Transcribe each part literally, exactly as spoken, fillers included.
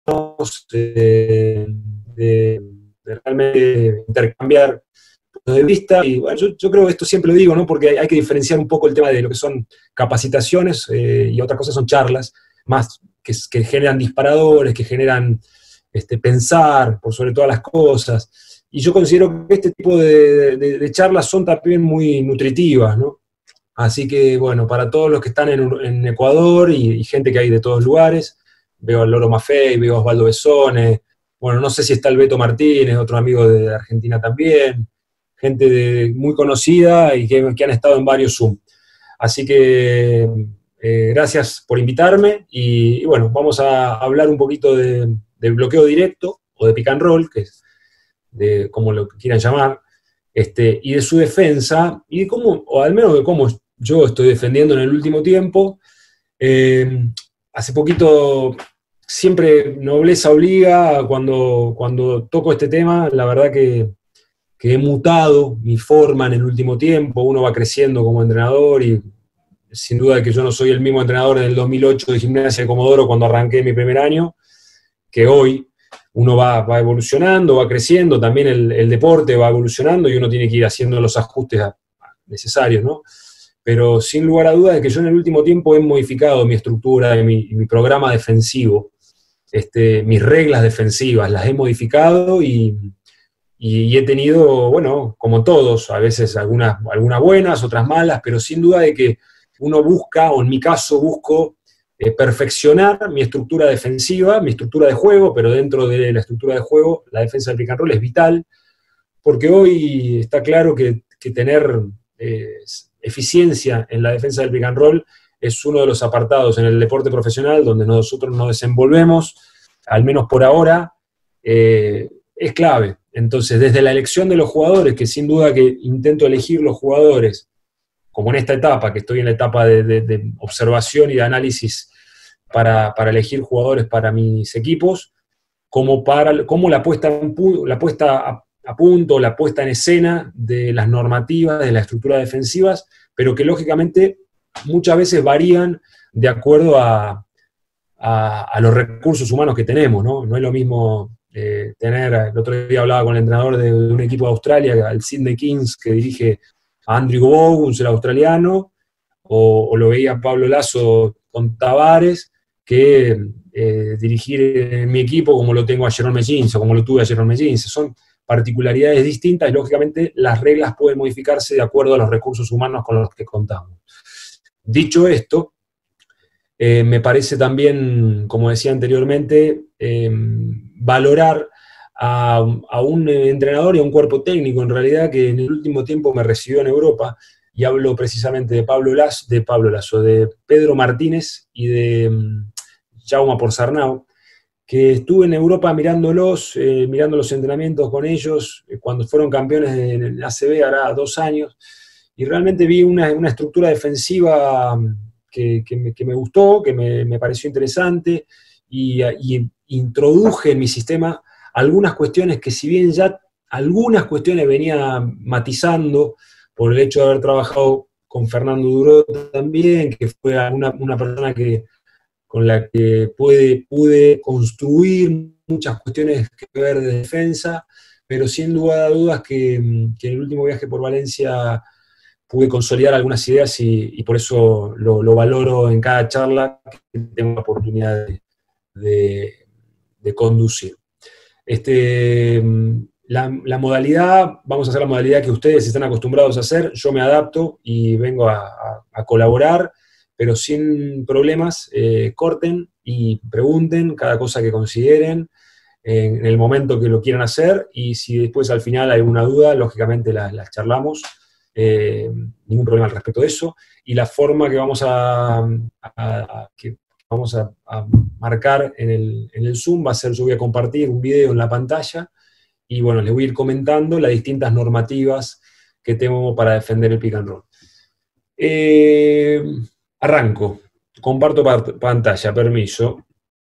eh, de, de realmente intercambiar puntos de vista. Y bueno, yo, yo creo que esto siempre lo digo, ¿no? Porque hay, hay que diferenciar un poco el tema de lo que son capacitaciones eh, y otras cosas son charlas, más que, que generan disparadores, que generan este, pensar por sobre todas las cosas. Y yo considero que este tipo de, de, de charlas son también muy nutritivas, ¿no? Así que, bueno, para todos los que están en, en Ecuador y, y gente que hay de todos lugares, veo al Loro Maffei, veo a Osvaldo Besone, bueno, no sé si está el Beto Martínez, otro amigo de Argentina también, gente de, muy conocida y que, que han estado en varios Zoom. Así que eh, gracias por invitarme y, y, bueno, vamos a hablar un poquito de, de bloqueo directo o de pick and roll, que es de como lo quieran llamar, este, y de su defensa, y de cómo, o al menos de cómo yo estoy defendiendo en el último tiempo. Eh, hace poquito, siempre nobleza obliga, cuando, cuando toco este tema, la verdad que, que he mutado mi forma en el último tiempo, uno va creciendo como entrenador, y sin duda que yo no soy el mismo entrenador del dos mil ocho de Gimnasia de Comodoro cuando arranqué mi primer año, que hoy. Uno va, va evolucionando, va creciendo, también el, el deporte va evolucionando y uno tiene que ir haciendo los ajustes necesarios, ¿no? Pero sin lugar a dudas de que yo en el último tiempo he modificado mi estructura, mi, mi programa defensivo, este, mis reglas defensivas, las he modificado y, y, y he tenido, bueno, como todos, a veces algunas, algunas buenas, otras malas, pero sin duda de que uno busca, o en mi caso busco, Eh, perfeccionar mi estructura defensiva, mi estructura de juego, pero dentro de la estructura de juego, la defensa del pick and roll es vital, porque hoy está claro que, que tener eh, eficiencia en la defensa del pick and roll es uno de los apartados en el deporte profesional donde nosotros nos desenvolvemos, al menos por ahora, eh, es clave. Entonces, desde la elección de los jugadores, que sin duda que intento elegir los jugadores, como en esta etapa, que estoy en la etapa de, de, de observación y de análisis para, para elegir jugadores para mis equipos, como, para, como la puesta, en, la puesta a, a punto, la puesta en escena de las normativas, de las estructuras defensivas, pero que lógicamente muchas veces varían de acuerdo a, a, a los recursos humanos que tenemos, ¿no? No es lo mismo eh, tener, el otro día hablaba con el entrenador de, de un equipo de Australia, el Sydney Kings, que dirige a Andrew Boguns, el australiano, o, o lo veía Pablo Lasso con Tavares, que eh, dirigir en mi equipo como lo tengo a Jerome Jeans, o como lo tuve a Jerome Jeans. Son particularidades distintas y lógicamente las reglas pueden modificarse de acuerdo a los recursos humanos con los que contamos. Dicho esto, eh, me parece también, como decía anteriormente, eh, valorar A, a un entrenador y a un cuerpo técnico, en realidad, que en el último tiempo me recibió en Europa, y hablo precisamente de Pablo Lasso, de Pablo Lasso, de Pedro Martínez y de um, Jaume Porzarnau, que estuve en Europa mirándolos, eh, mirando los entrenamientos con ellos, eh, cuando fueron campeones en el A C B, hará dos años, y realmente vi una, una estructura defensiva que, que, me, que me gustó, que me, me pareció interesante, y, y introduje en mi sistema algunas cuestiones que, si bien ya algunas cuestiones venía matizando por el hecho de haber trabajado con Fernando Duró también, que fue una, una persona que, con la que puede, pude construir muchas cuestiones que ver de defensa, pero sin duda de dudas que, que en el último viaje por Valencia pude consolidar algunas ideas y, y por eso lo, lo valoro en cada charla que tengo la oportunidad de, de, de conducir. Este, la, la modalidad, vamos a hacer la modalidad que ustedes están acostumbrados a hacer, yo me adapto y vengo a, a, a colaborar, pero sin problemas, eh, corten y pregunten cada cosa que consideren en, en el momento que lo quieran hacer, y si después al final hay alguna duda, lógicamente las la charlamos, eh, ningún problema al respecto de eso, y la forma que vamos a, a, a que vamos a, a marcar en el, en el Zoom va a ser, yo voy a compartir un video en la pantalla y bueno, les voy a ir comentando las distintas normativas que tengo para defender el pick and roll. Eh, arranco, comparto pantalla, permiso.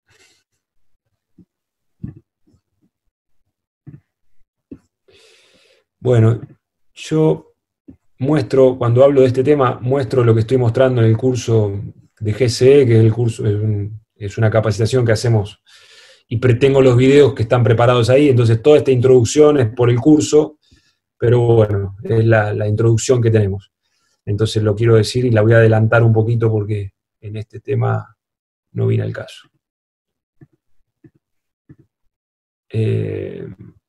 Bueno, yo muestro, cuando hablo de este tema, muestro lo que estoy mostrando en el curso de G C E, que es el curso, es, un, es una capacitación que hacemos y pre- tengo los videos que están preparados ahí, entonces toda esta introducción es por el curso, pero bueno, es la, la introducción que tenemos. Entonces lo quiero decir y la voy a adelantar un poquito porque en este tema no viene al caso. Eh,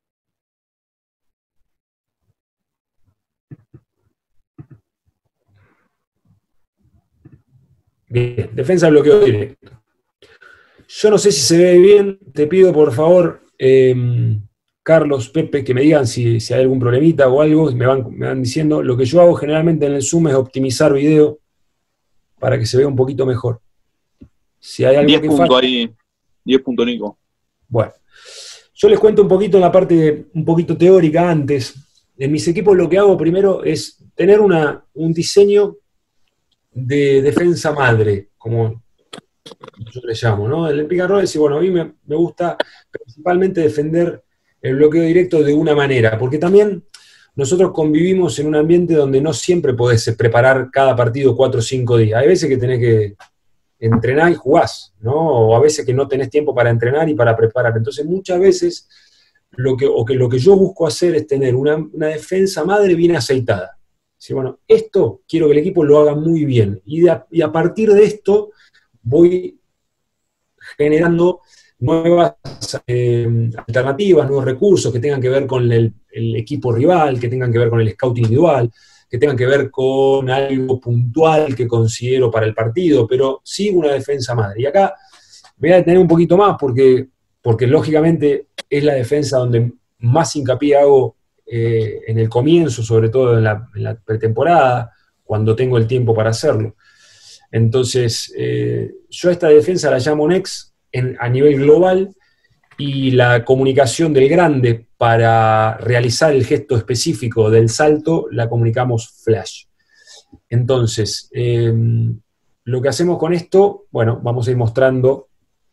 bien, defensa de bloqueo directo. Yo no sé si se ve bien, te pido por favor, eh, Carlos, Pepe, que me digan si, si hay algún problemita o algo, me van, me van diciendo. Lo que yo hago generalmente en el Zoom es optimizar video para que se vea un poquito mejor. Si hay algo diez que puntos falla, ahí, diez puntos Nico. bueno. Yo les cuento un poquito en la parte un poquito teórica antes. En mis equipos lo que hago primero es tener una, un diseño de defensa madre, como yo le llamo, ¿no? El pick and roll es, bueno, a mí me, me gusta principalmente defender el bloqueo directo de una manera, porque también nosotros convivimos en un ambiente donde no siempre podés preparar cada partido cuatro o cinco días. Hay veces que tenés que entrenar y jugás, ¿no? O a veces que no tenés tiempo para entrenar y para preparar. Entonces muchas veces lo que, o que lo que yo busco hacer es tener una, una defensa madre bien aceitada. ¿Sí? Bueno, esto quiero que el equipo lo haga muy bien. Y, de, y a partir de esto voy generando nuevas eh, alternativas, nuevos recursos que tengan que ver con el, el equipo rival, que tengan que ver con el scout individual, que tengan que ver con algo puntual que considero para el partido, pero sí una defensa madre. Y acá me voy a detener un poquito más porque, porque lógicamente es la defensa donde más hincapié hago eh, en el comienzo, sobre todo en la, en la pretemporada, cuando tengo el tiempo para hacerlo. Entonces, eh, yo a esta defensa la llamo Nex en, a nivel global, y la comunicación del grande para realizar el gesto específico del salto la comunicamos flash. Entonces, eh, lo que hacemos con esto, bueno, vamos a ir mostrando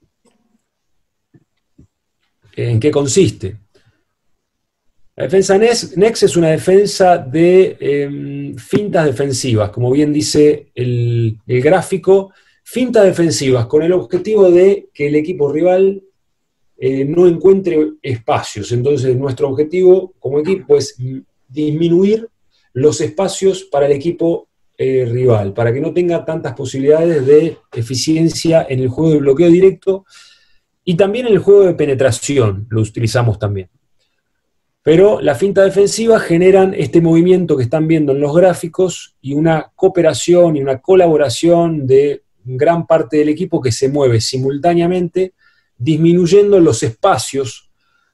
en qué consiste. La defensa Nex es una defensa de eh, fintas defensivas, como bien dice el, el gráfico, fintas defensivas con el objetivo de que el equipo rival eh, no encuentre espacios. Entonces nuestro objetivo como equipo es disminuir los espacios para el equipo eh, rival, para que no tenga tantas posibilidades de eficiencia en el juego de bloqueo directo y también en el juego de penetración, lo utilizamos también. Pero las fintas defensivas generan este movimiento que están viendo en los gráficos y una cooperación y una colaboración de gran parte del equipo que se mueve simultáneamente, disminuyendo los espacios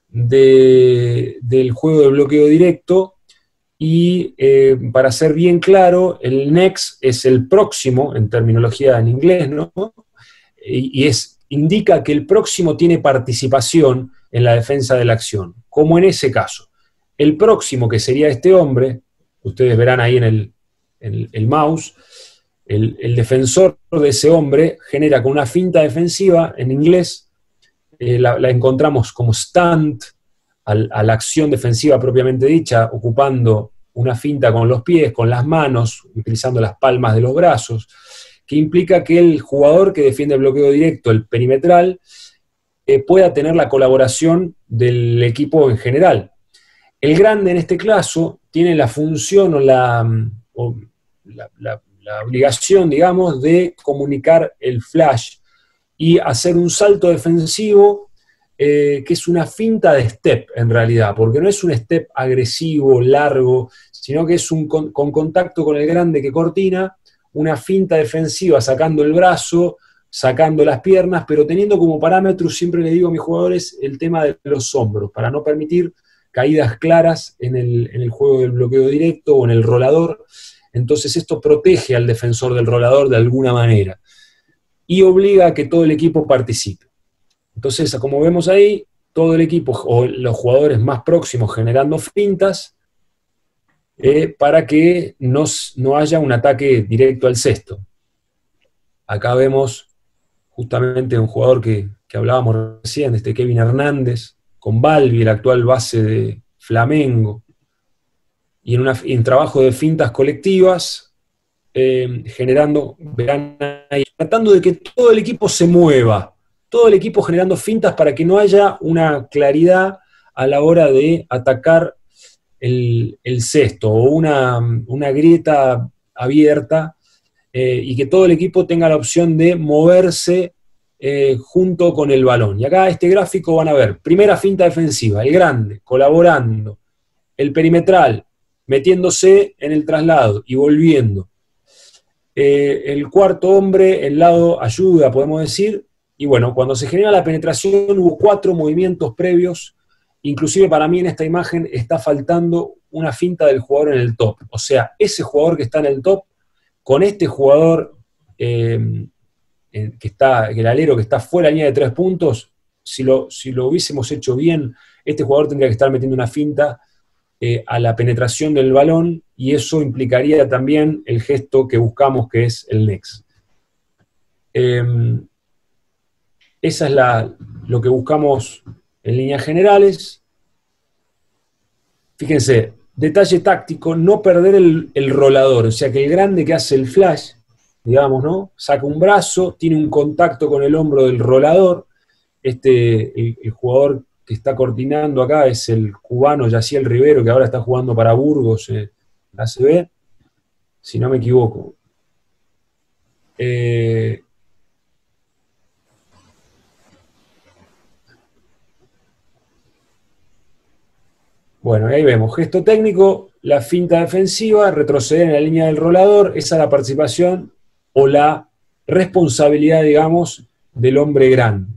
de, del juego de bloqueo directo. Y eh, para ser bien claro, el next es el próximo, en terminología en inglés, ¿no? Y, y es, indica que el próximo tiene participación en la defensa de la acción, como en ese caso. El próximo, que sería este hombre, ustedes verán ahí en el, en el mouse, el, el defensor de ese hombre genera con una finta defensiva, en inglés, eh, la, la encontramos como stand, al, a la acción defensiva propiamente dicha, ocupando una finta con los pies, con las manos, utilizando las palmas de los brazos, que implica que el jugador que defiende el bloqueo directo, el perimetral, eh, pueda tener la colaboración del equipo en general. El grande en este caso tiene la función o la, o la, la, la obligación, digamos, de comunicar el flash y hacer un salto defensivo eh, que es una finta de step en realidad, porque no es un step agresivo, largo, sino que es un con, con contacto con el grande que cortina, una finta defensiva sacando el brazo, sacando las piernas, pero teniendo como parámetro, siempre le digo a mis jugadores, el tema de los hombros, para no permitir caídas claras en el, en el juego del bloqueo directo o en el rolador. Entonces esto protege al defensor del rolador de alguna manera y obliga a que todo el equipo participe. Entonces, como vemos ahí, todo el equipo o los jugadores más próximos generando fintas eh, para que no, no haya un ataque directo al cesto. Acá vemos justamente un jugador que, que hablábamos recién, este Kevin Hernández, con Balbi, el actual base de Flamengo, y en, una, en trabajo de fintas colectivas, eh, generando, verán ahí, tratando de que todo el equipo se mueva, todo el equipo generando fintas para que no haya una claridad a la hora de atacar el, el cesto o una, una grieta abierta, eh, y que todo el equipo tenga la opción de moverse eh, junto con el balón. Y acá este gráfico van a ver, primera finta defensiva, el grande, colaborando, el perimetral, metiéndose en el traslado y volviendo. Eh, el cuarto hombre, el lado ayuda, podemos decir, y bueno, cuando se genera la penetración hubo cuatro movimientos previos, inclusive para mí en esta imagen está faltando una finta del jugador en el top, o sea, ese jugador que está en el top, con este jugador eh, que está, el alero que está fuera de la línea de tres puntos, si lo, si lo hubiésemos hecho bien, este jugador tendría que estar metiendo una finta eh, a la penetración del balón, y eso implicaría también el gesto que buscamos, que es el next. Eh, esa es la, lo que buscamos en líneas generales. Fíjense, detalle táctico, no perder el, el rolador, o sea que el grande que hace el flash, digamos, ¿no? Saca un brazo, tiene un contacto con el hombro del rolador. Este, el, el jugador que está coordinando acá es el cubano Yaciel Rivero, que ahora está jugando para Burgos en la A C B, si no me equivoco. Eh, bueno, ahí vemos, gesto técnico, la finta defensiva, retroceder en la línea del rolador, esa es la participación o la responsabilidad, digamos, del hombre grande.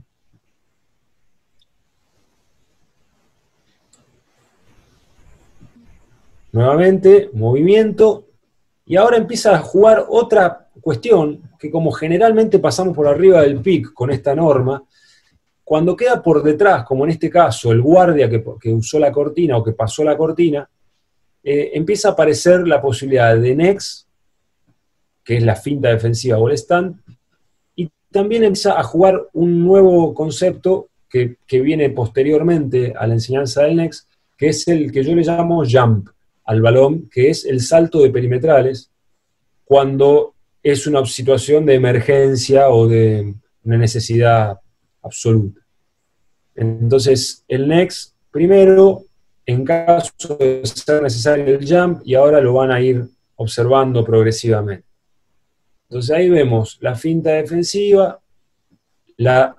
Nuevamente, movimiento, y ahora empieza a jugar otra cuestión, que como generalmente pasamos por arriba del pick con esta norma, cuando queda por detrás, como en este caso, el guardia que, que usó la cortina o que pasó la cortina, eh, empieza a aparecer la posibilidad de next, que es la finta defensiva o el stand, y también empieza a jugar un nuevo concepto que, que viene posteriormente a la enseñanza del next, que es el que yo le llamo jump al balón, que es el salto de perimetrales, cuando es una situación de emergencia o de una necesidad absoluta. Entonces, el next, primero, en caso de ser necesario el jump, y ahora lo van a ir observando progresivamente. Entonces ahí vemos la finta defensiva, la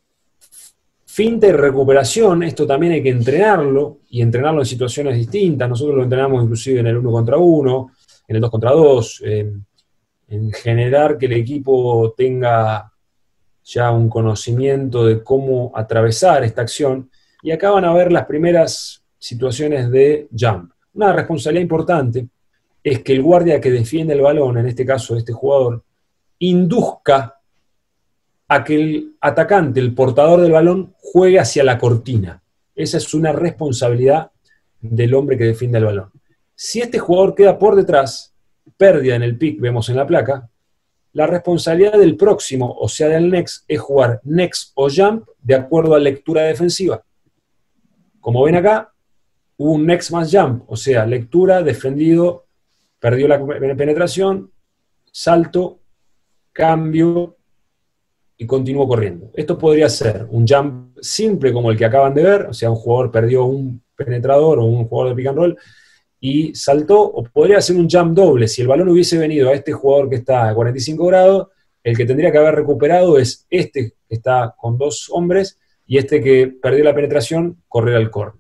finta y recuperación. Esto también hay que entrenarlo, y entrenarlo en situaciones distintas. Nosotros lo entrenamos inclusive en el uno contra uno, en el dos contra dos, eh, en generar que el equipo tenga ya un conocimiento de cómo atravesar esta acción, y acá van a ver las primeras situaciones de jump. Una responsabilidad importante es que el guardia que defiende el balón, en este caso este jugador, induzca a que el atacante, el portador del balón, juegue hacia la cortina. Esa es una responsabilidad del hombre que defiende el balón. Si este jugador queda por detrás, pérdida en el pick, vemos en la placa, la responsabilidad del próximo, o sea del next, es jugar next o jump de acuerdo a lectura defensiva. Como ven acá, hubo un next más jump, o sea, lectura, defendido, perdió la penetración, salto, cambio y continuó corriendo. Esto podría ser un jump simple como el que acaban de ver, o sea, un jugador perdió un penetrador o un jugador de pick and roll y saltó, o podría ser un jump doble. Si el balón hubiese venido a este jugador que está a cuarenta y cinco grados, el que tendría que haber recuperado es este que está con dos hombres, y este que perdió la penetración, correr al córner.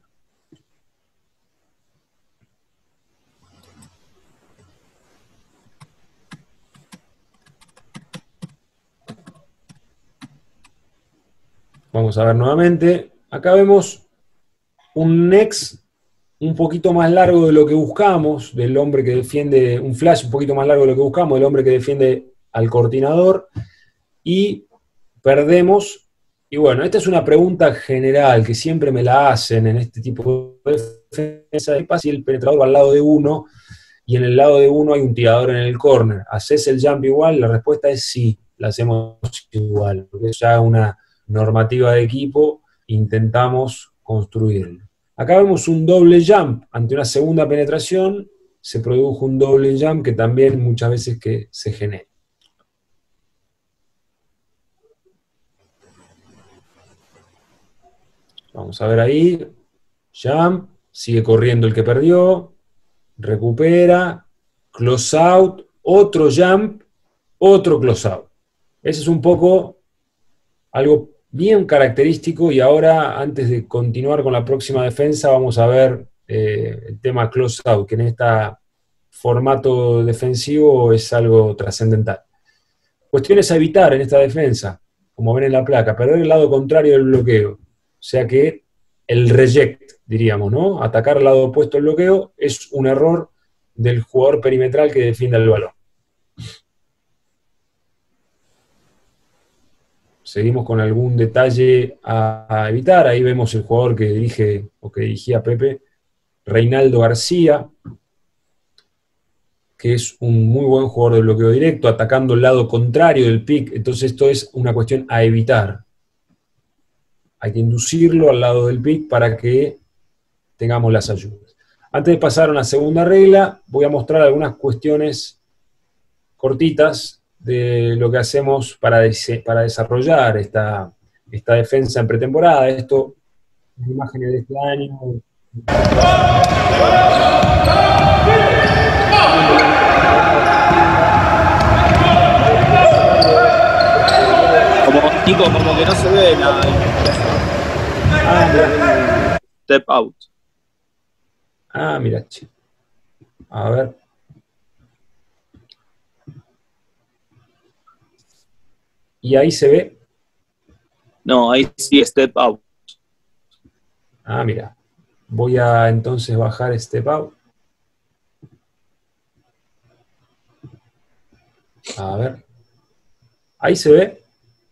Vamos a ver nuevamente. Acá vemos un next un poquito más largo de lo que buscamos, del hombre que defiende, un flash un poquito más largo de lo que buscamos, del hombre que defiende al coordinador, y perdemos. Y bueno, esta es una pregunta general que siempre me la hacen en este tipo de defensa. ¿Qué pasa si el penetrador va al lado de uno y en el lado de uno hay un tirador en el córner? ¿Haces el jump igual? La respuesta es sí, la hacemos igual, porque es ya una normativa de equipo, intentamos construirlo. Acá vemos un doble jump, ante una segunda penetración se produjo un doble jump que también muchas veces que se genera. Vamos a ver ahí. Jump, sigue corriendo el que perdió, recupera, close out, otro jump, otro close out. Ese es un poco algo bien característico, y ahora, antes de continuar con la próxima defensa, vamos a ver eh, el tema close out, que en este formato defensivo es algo trascendental. Cuestiones a evitar en esta defensa, como ven en la placa: perder el lado contrario del bloqueo, o sea que el reject, diríamos, ¿no? Atacar al lado opuesto del bloqueo es un error del jugador perimetral que defienda el balón. Seguimos con algún detalle a, a evitar. Ahí vemos el jugador que dirige, o que dirigía Pepe, Reinaldo García, que es un muy buen jugador de bloqueo directo, atacando el lado contrario del pick. Entonces esto es una cuestión a evitar. Hay que inducirlo al lado del pick para que tengamos las ayudas. Antes de pasar a una segunda regla, voy a mostrar algunas cuestiones cortitas de lo que hacemos para, para desarrollar esta, esta defensa en pretemporada. Esto es imágenes de este año. Como, Nico, como que no se ve nada. Ah, mira. Step out. Ah, mira, che. A ver. ¿Y ahí se ve? No, ahí sí, step out. Ah, mira. Voy a entonces bajar step out. A ver. ¿Ahí se ve?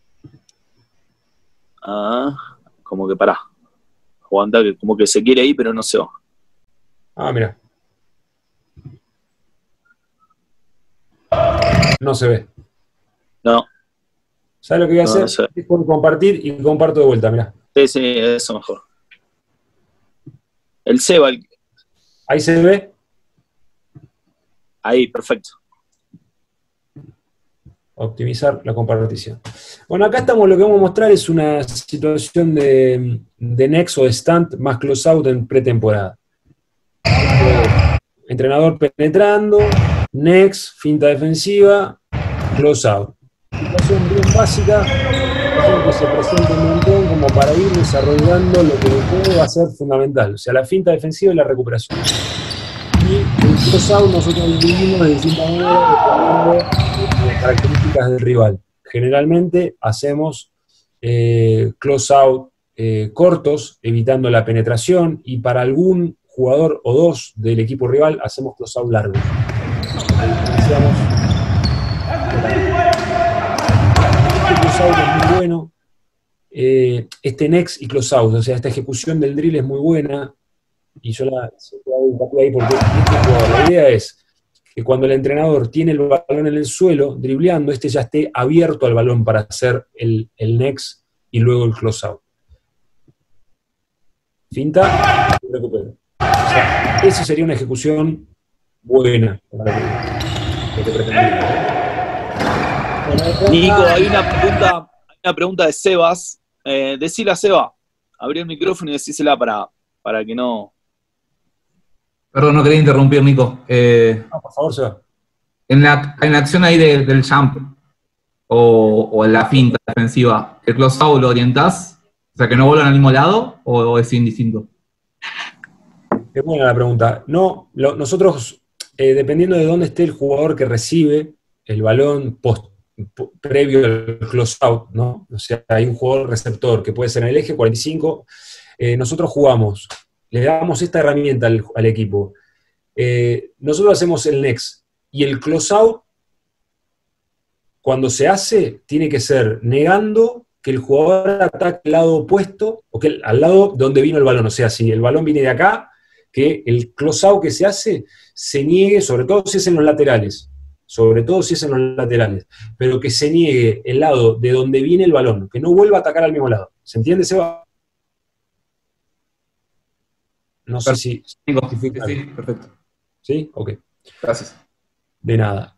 Ah, como que pará. Aguanta, que como que se quiere ir, pero no se va. Ah, mira. No se ve. No. ¿Sabes lo que voy a no, hacer? No sé. Dejo de compartir y comparto de vuelta, mirá. Sí, sí, eso mejor. El Seba, el... ¿Ahí se ve? Ahí, perfecto. Optimizar la compartición. Bueno, acá estamos, lo que vamos a mostrar es una situación de, de nex o de stunt más close out en pretemporada. Entrenador penetrando, nex, finta defensiva, close out. Situación bien básica, que se presenta un montón como para ir desarrollando lo que después va a ser fundamental, o sea, la finta defensiva y la recuperación. Y el close out nosotros lo dividimos de distintas maneras dependiendo de las características del rival. Generalmente hacemos eh, close out eh, cortos, evitando la penetración, y para algún jugador o dos del equipo rival hacemos close out largos. Este close out es muy bueno. Eh, este next y close out, o sea, esta ejecución del drill es muy buena, y yo la hago ahí porque este jugador, la idea es que cuando el entrenador tiene el balón en el suelo, dribleando, este ya esté abierto al balón para hacer el, el next y luego el close out. Finta y recupero. O sea, esa sería una ejecución buena para lo que pretendemos. Nico, hay una pregunta, hay una pregunta de Sebas. Eh, decile a Seba, abrí el micrófono y decísela para, para que no... Perdón, no quería interrumpir, Nico. Eh, no, por favor, Seba. En la, en la acción ahí de, del jump o, o en la finta defensiva, ¿el close out lo orientás? O sea, que no vuelvan al mismo lado, o, o es indistinto. Es buena la pregunta. No, lo, nosotros, eh, dependiendo de dónde esté el jugador que recibe el balón post, previo al close out, ¿no? O sea, hay un jugador receptor que puede ser en el eje cuarenta y cinco. Eh, nosotros jugamos, le damos esta herramienta al, al equipo. Eh, nosotros hacemos el next, y el close out, cuando se hace, tiene que ser negando que el jugador ataque al lado opuesto, o que el, al lado donde vino el balón. O sea, si el balón viene de acá, que el close out que se hace se niegue, sobre todo si es en los laterales, sobre todo si es en los laterales, pero que se niegue el lado de donde viene el balón, que no vuelva a atacar al mismo lado. ¿Se entiende, Seba? No sé si... Sí, sí, perfecto. ¿Sí? Ok. Gracias. De nada.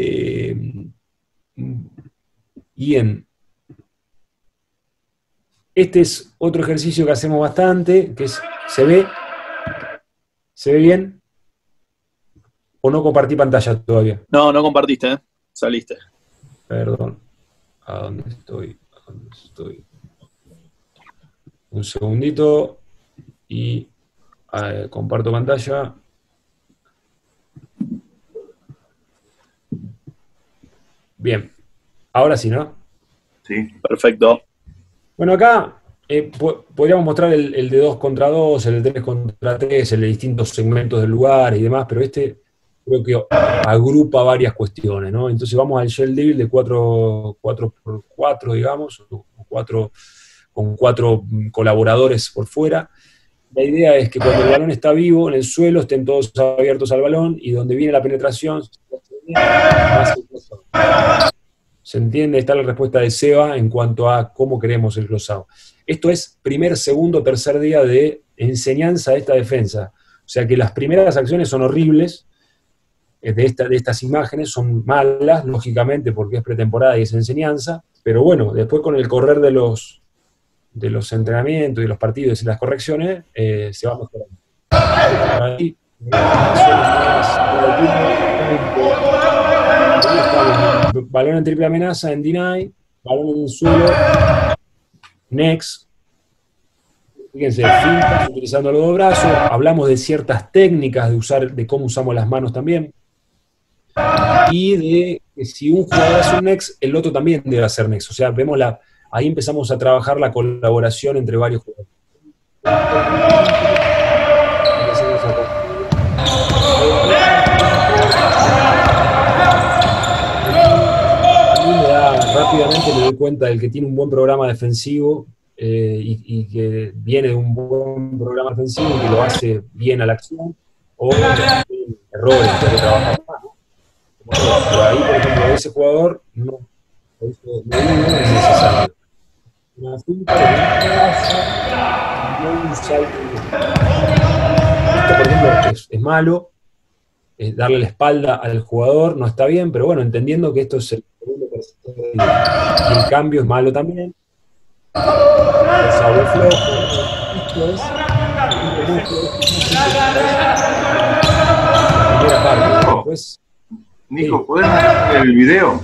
Eh, bien. Este es otro ejercicio que hacemos bastante, que es, ¿se ve? ¿Se ve bien? ¿O no compartí pantalla todavía? No, no compartiste, ¿eh? Saliste. Perdón. ¿A dónde estoy? ¿A dónde estoy? Un segundito y eh, comparto pantalla. Bien. Ahora sí, ¿no? Sí. Perfecto. Bueno, acá eh, po podríamos mostrar el, el de dos contra dos, el de tres contra tres, el de distintos segmentos del lugar y demás, pero este creo que agrupa varias cuestiones, ¿no? Entonces vamos al shell deal de cuatro por cuatro, digamos, o cuatro, con cuatro colaboradores por fuera. La idea es que cuando el balón está vivo en el suelo, estén todos abiertos al balón, y donde viene la penetración, ¿se entiende? Está la respuesta de Seba en cuanto a cómo queremos el close-out. Esto es primer, segundo, tercer día de enseñanza de esta defensa. O sea que las primeras acciones son horribles, de, esta, de estas imágenes, son malas, lógicamente, porque es pretemporada y es enseñanza, pero bueno, después con el correr de los, de los entrenamientos y los partidos y las correcciones, eh, se va mejorando. Ahí, balón en triple amenaza, en deny, balón en el suelo, next. Fíjense, fintas utilizando los dos brazos, hablamos de ciertas técnicas de usar, de cómo usamos las manos también, y de que si un jugador hace un next, el otro también debe hacer next. O sea, vemos la, ahí empezamos a trabajar la colaboración entre varios jugadores. Rápidamente me doy cuenta del que tiene un buen programa defensivo eh, y, y que viene de un buen programa defensivo y que lo hace bien a la acción, o tiene errores que hay que trabajar más, ¿no? Pero ahí, por ejemplo, ese jugador no, no es necesario. Una finta de no un salto. Esto, por ejemplo, es, es malo, eh, darle la espalda al jugador no está bien, pero bueno, entendiendo que esto es el segundo tercer día. Y el cambio es malo también. El sabor flojo. Esto es la primera parte. Después, Nico, ¿podés mutear el video?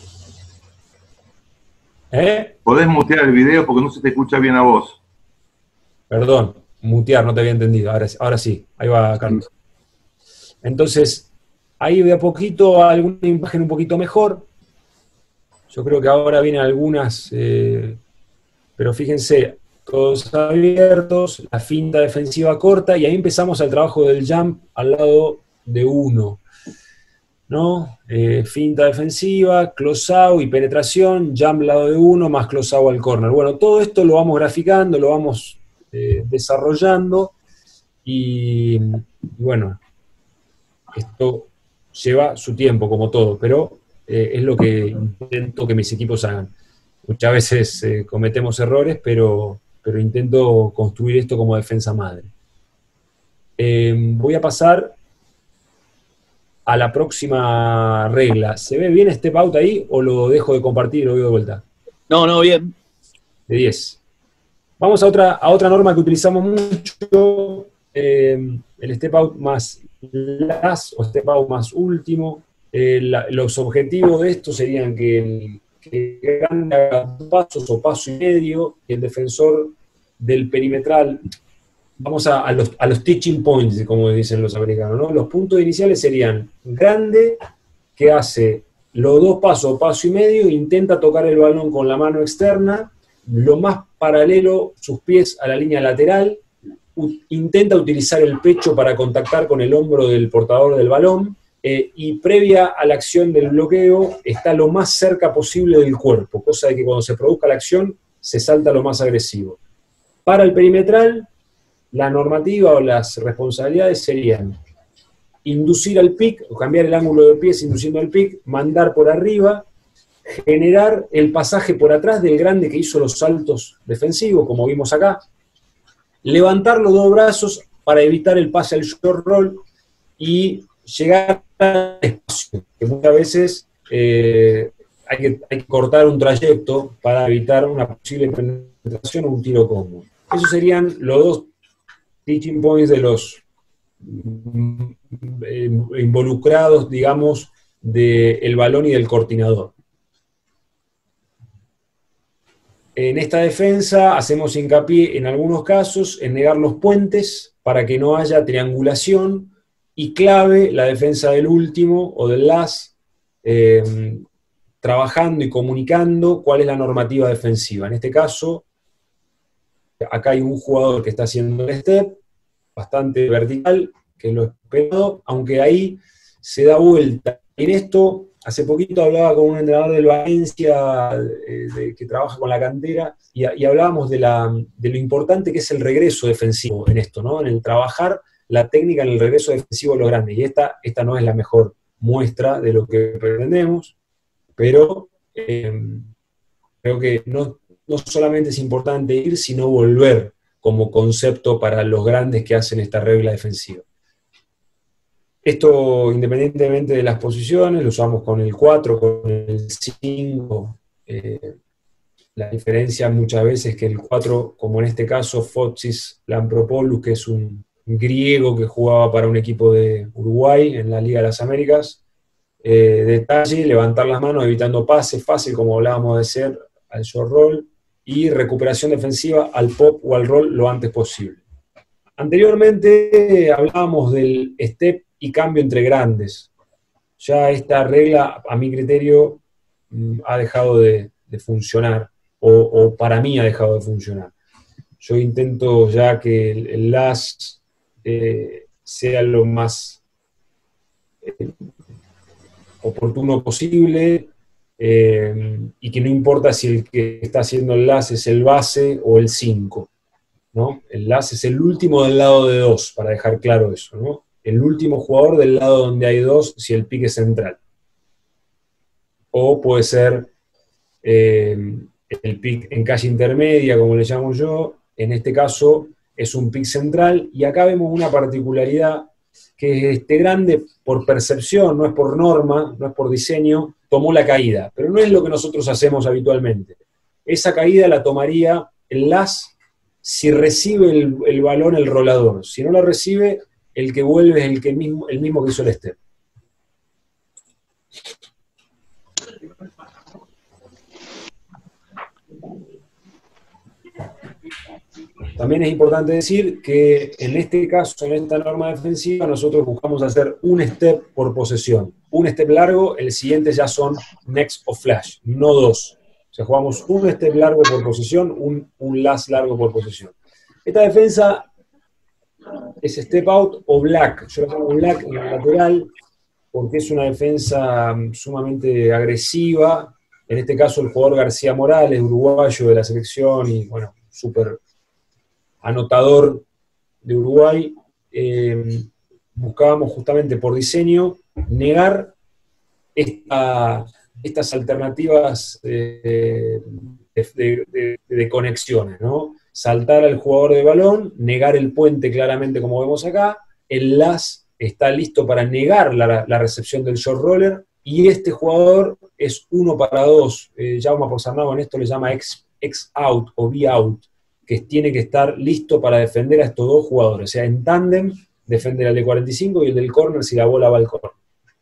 ¿Eh? ¿Podés mutear el video porque no se te escucha bien a vos? Perdón, mutear, no te había entendido. Ahora, ahora sí, ahí va Carlos. Entonces, ahí de a poquito alguna imagen un poquito mejor. Yo creo que ahora vienen algunas, eh, pero fíjense, todos abiertos, la finta defensiva corta, y ahí empezamos el trabajo del jump al lado de uno, ¿no? Eh, finta defensiva, close-out y penetración, jump al lado de uno, más close-out al corner. Bueno, todo esto lo vamos graficando, lo vamos eh, desarrollando, y, y bueno, esto lleva su tiempo, como todo, pero eh, es lo que intento que mis equipos hagan. Muchas veces eh, cometemos errores, pero, pero intento construir esto como defensa madre. Eh, voy a pasar a la próxima regla. ¿Se ve bien step out ahí o lo dejo de compartir y lo veo de vuelta? No, no, bien. De diez. Vamos a otra, a otra norma que utilizamos mucho, eh, el step out más last o step out más último. Eh, la, los objetivos de esto serían que el, que el grande haga pasos o paso y medio, y el defensor del perimetral, vamos a, a, los, a los teaching points, como dicen los americanos, ¿no? Los puntos iniciales serían grande, que hace los dos pasos o paso y medio, intenta tocar el balón con la mano externa, lo más paralelo sus pies a la línea lateral, intenta utilizar el pecho para contactar con el hombro del portador del balón, eh, y previa a la acción del bloqueo está lo más cerca posible del cuerpo, cosa de que cuando se produzca la acción se salta lo más agresivo. Para el perimetral, la normativa o las responsabilidades serían inducir al pick, o cambiar el ángulo de pies induciendo al pick, mandar por arriba, generar el pasaje por atrás del grande que hizo los saltos defensivos, como vimos acá, levantar los dos brazos para evitar el pase al short roll y llegar al espacio, que muchas veces eh, hay que, hay que cortar un trayecto para evitar una posible penetración o un tiro común. Esos serían los dos teaching points de los involucrados, digamos, del balón y del cortinador. En esta defensa hacemos hincapié en algunos casos en negar los puentes para que no haya triangulación, y clave la defensa del último o del last, eh, trabajando y comunicando cuál es la normativa defensiva. En este caso, acá hay un jugador que está haciendo el step, bastante vertical, que es lo esperado, aunque ahí se da vuelta. En esto, hace poquito hablaba con un entrenador del Valencia, eh, de, que trabaja con la cantera, y, y hablábamos de, la, de lo importante que es el regreso defensivo en esto, ¿no? En el trabajar la técnica en el regreso defensivo de los grandes. Y esta, esta no es la mejor muestra de lo que pretendemos, pero eh, creo que no, no solamente es importante ir, sino volver como concepto para los grandes que hacen esta regla defensiva. Esto, independientemente de las posiciones, lo usamos con el cuatro, con el cinco. Eh, la diferencia muchas veces es que el cuatro, como en este caso, Fotis Lampropoulos, que es un griego que jugaba para un equipo de Uruguay en la Liga de las Américas, eh, detalle, levantar las manos evitando pases, fácil como hablábamos de ser, al short roll, y recuperación defensiva al pop o al roll lo antes posible. Anteriormente hablábamos del step y cambio entre grandes. Ya esta regla, a mi criterio, ha dejado de, de funcionar, o, o para mí ha dejado de funcionar. Yo intento ya que el, el last eh, sea lo más eh, oportuno posible, eh, y que no importa si el que está haciendo el last es el base o el cinco, ¿no? El last es el último del lado de dos, para dejar claro eso, ¿no? El último jugador del lado donde hay dos, si el pick es central. O puede ser eh, el pick en calle intermedia, como le llamo yo. En este caso es un pick central, y acá vemos una particularidad, que este grande, por percepción, no es por norma, no es por diseño, tomó la caída, pero no es lo que nosotros hacemos habitualmente. Esa caída la tomaría el last si recibe el, el balón el rolador. Si no la recibe, el que vuelve es el, que mismo, el mismo que hizo el step. También es importante decir que en este caso, en esta norma defensiva, nosotros buscamos hacer un step por posesión. Un step largo, el siguiente ya son next o flash, no dos. O sea, jugamos un step largo por posesión, un, un last largo por posesión. Esta defensa es step out o black. Yo la llamo black en el lateral porque es una defensa sumamente agresiva. En este caso el jugador García Morales, uruguayo de la selección y, bueno, súper anotador de Uruguay, eh, buscábamos justamente por diseño negar esta, estas alternativas de, de, de, de, de conexiones, ¿no? Saltar al jugador de balón, negar el puente claramente como vemos acá, el last está listo para negar la, la recepción del short roller, y este jugador es uno para dos. Eh, Jaume Porzarnau en esto le llama X, X out o B out, que tiene que estar listo para defender a estos dos jugadores. O sea, en tándem, defender al de cuarenta y cinco y el del córner si la bola va al córner.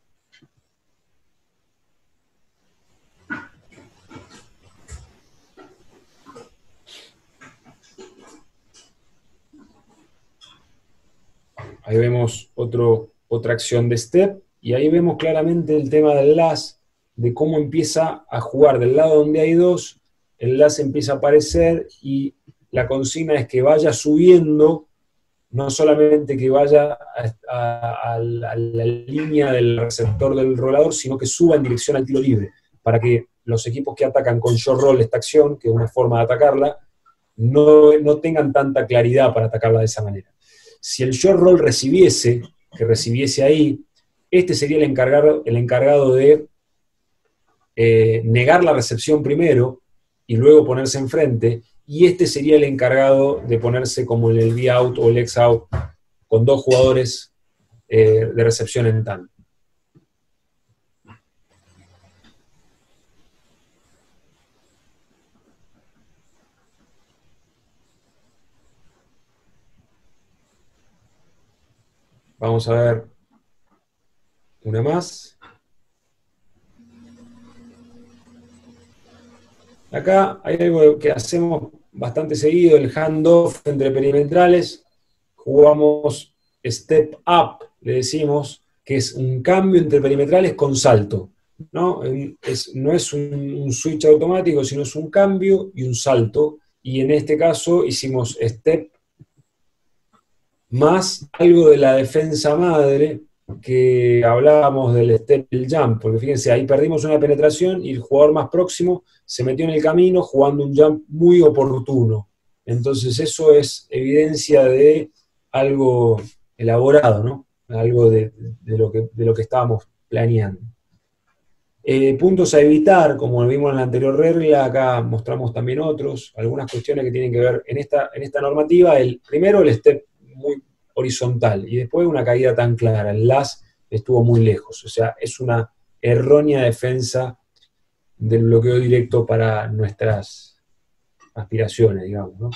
Ahí vemos otro, otra acción de step, y ahí vemos claramente el tema del last, de cómo empieza a jugar del lado donde hay dos, el last empieza a aparecer, y la consigna es que vaya subiendo, no solamente que vaya a, a, a, la, a la línea del receptor del rolador, sino que suba en dirección al tiro libre, para que los equipos que atacan con short roll esta acción, que es una forma de atacarla, no, no tengan tanta claridad para atacarla de esa manera. Si el short roll recibiese, que recibiese ahí, este sería el encargado, el encargado de eh, negar la recepción primero y luego ponerse enfrente, y este sería el encargado de ponerse como el V out o el X out con dos jugadores eh, de recepción en tándem. Vamos a ver una más. Acá hay algo que hacemos bastante seguido, el handoff entre perimetrales. Jugamos step up, le decimos, que es un cambio entre perimetrales con salto, ¿no? Es, no es un, un switch automático, sino es un cambio y un salto. Y en este caso hicimos step más algo de la defensa madre, que hablábamos del step y el jump, porque fíjense, ahí perdimos una penetración y el jugador más próximo se metió en el camino jugando un jump muy oportuno. Entonces eso es evidencia de algo elaborado, ¿no? Algo de, de, lo, que, de lo que estábamos planeando. Eh, puntos a evitar, como vimos en la anterior regla, acá mostramos también otros, algunas cuestiones que tienen que ver en esta, en esta normativa. El, primero, el step muy horizontal, y después una caída tan clara. El last estuvo muy lejos, o sea, es una errónea defensa del bloqueo directo para nuestras aspiraciones, digamos, ¿no?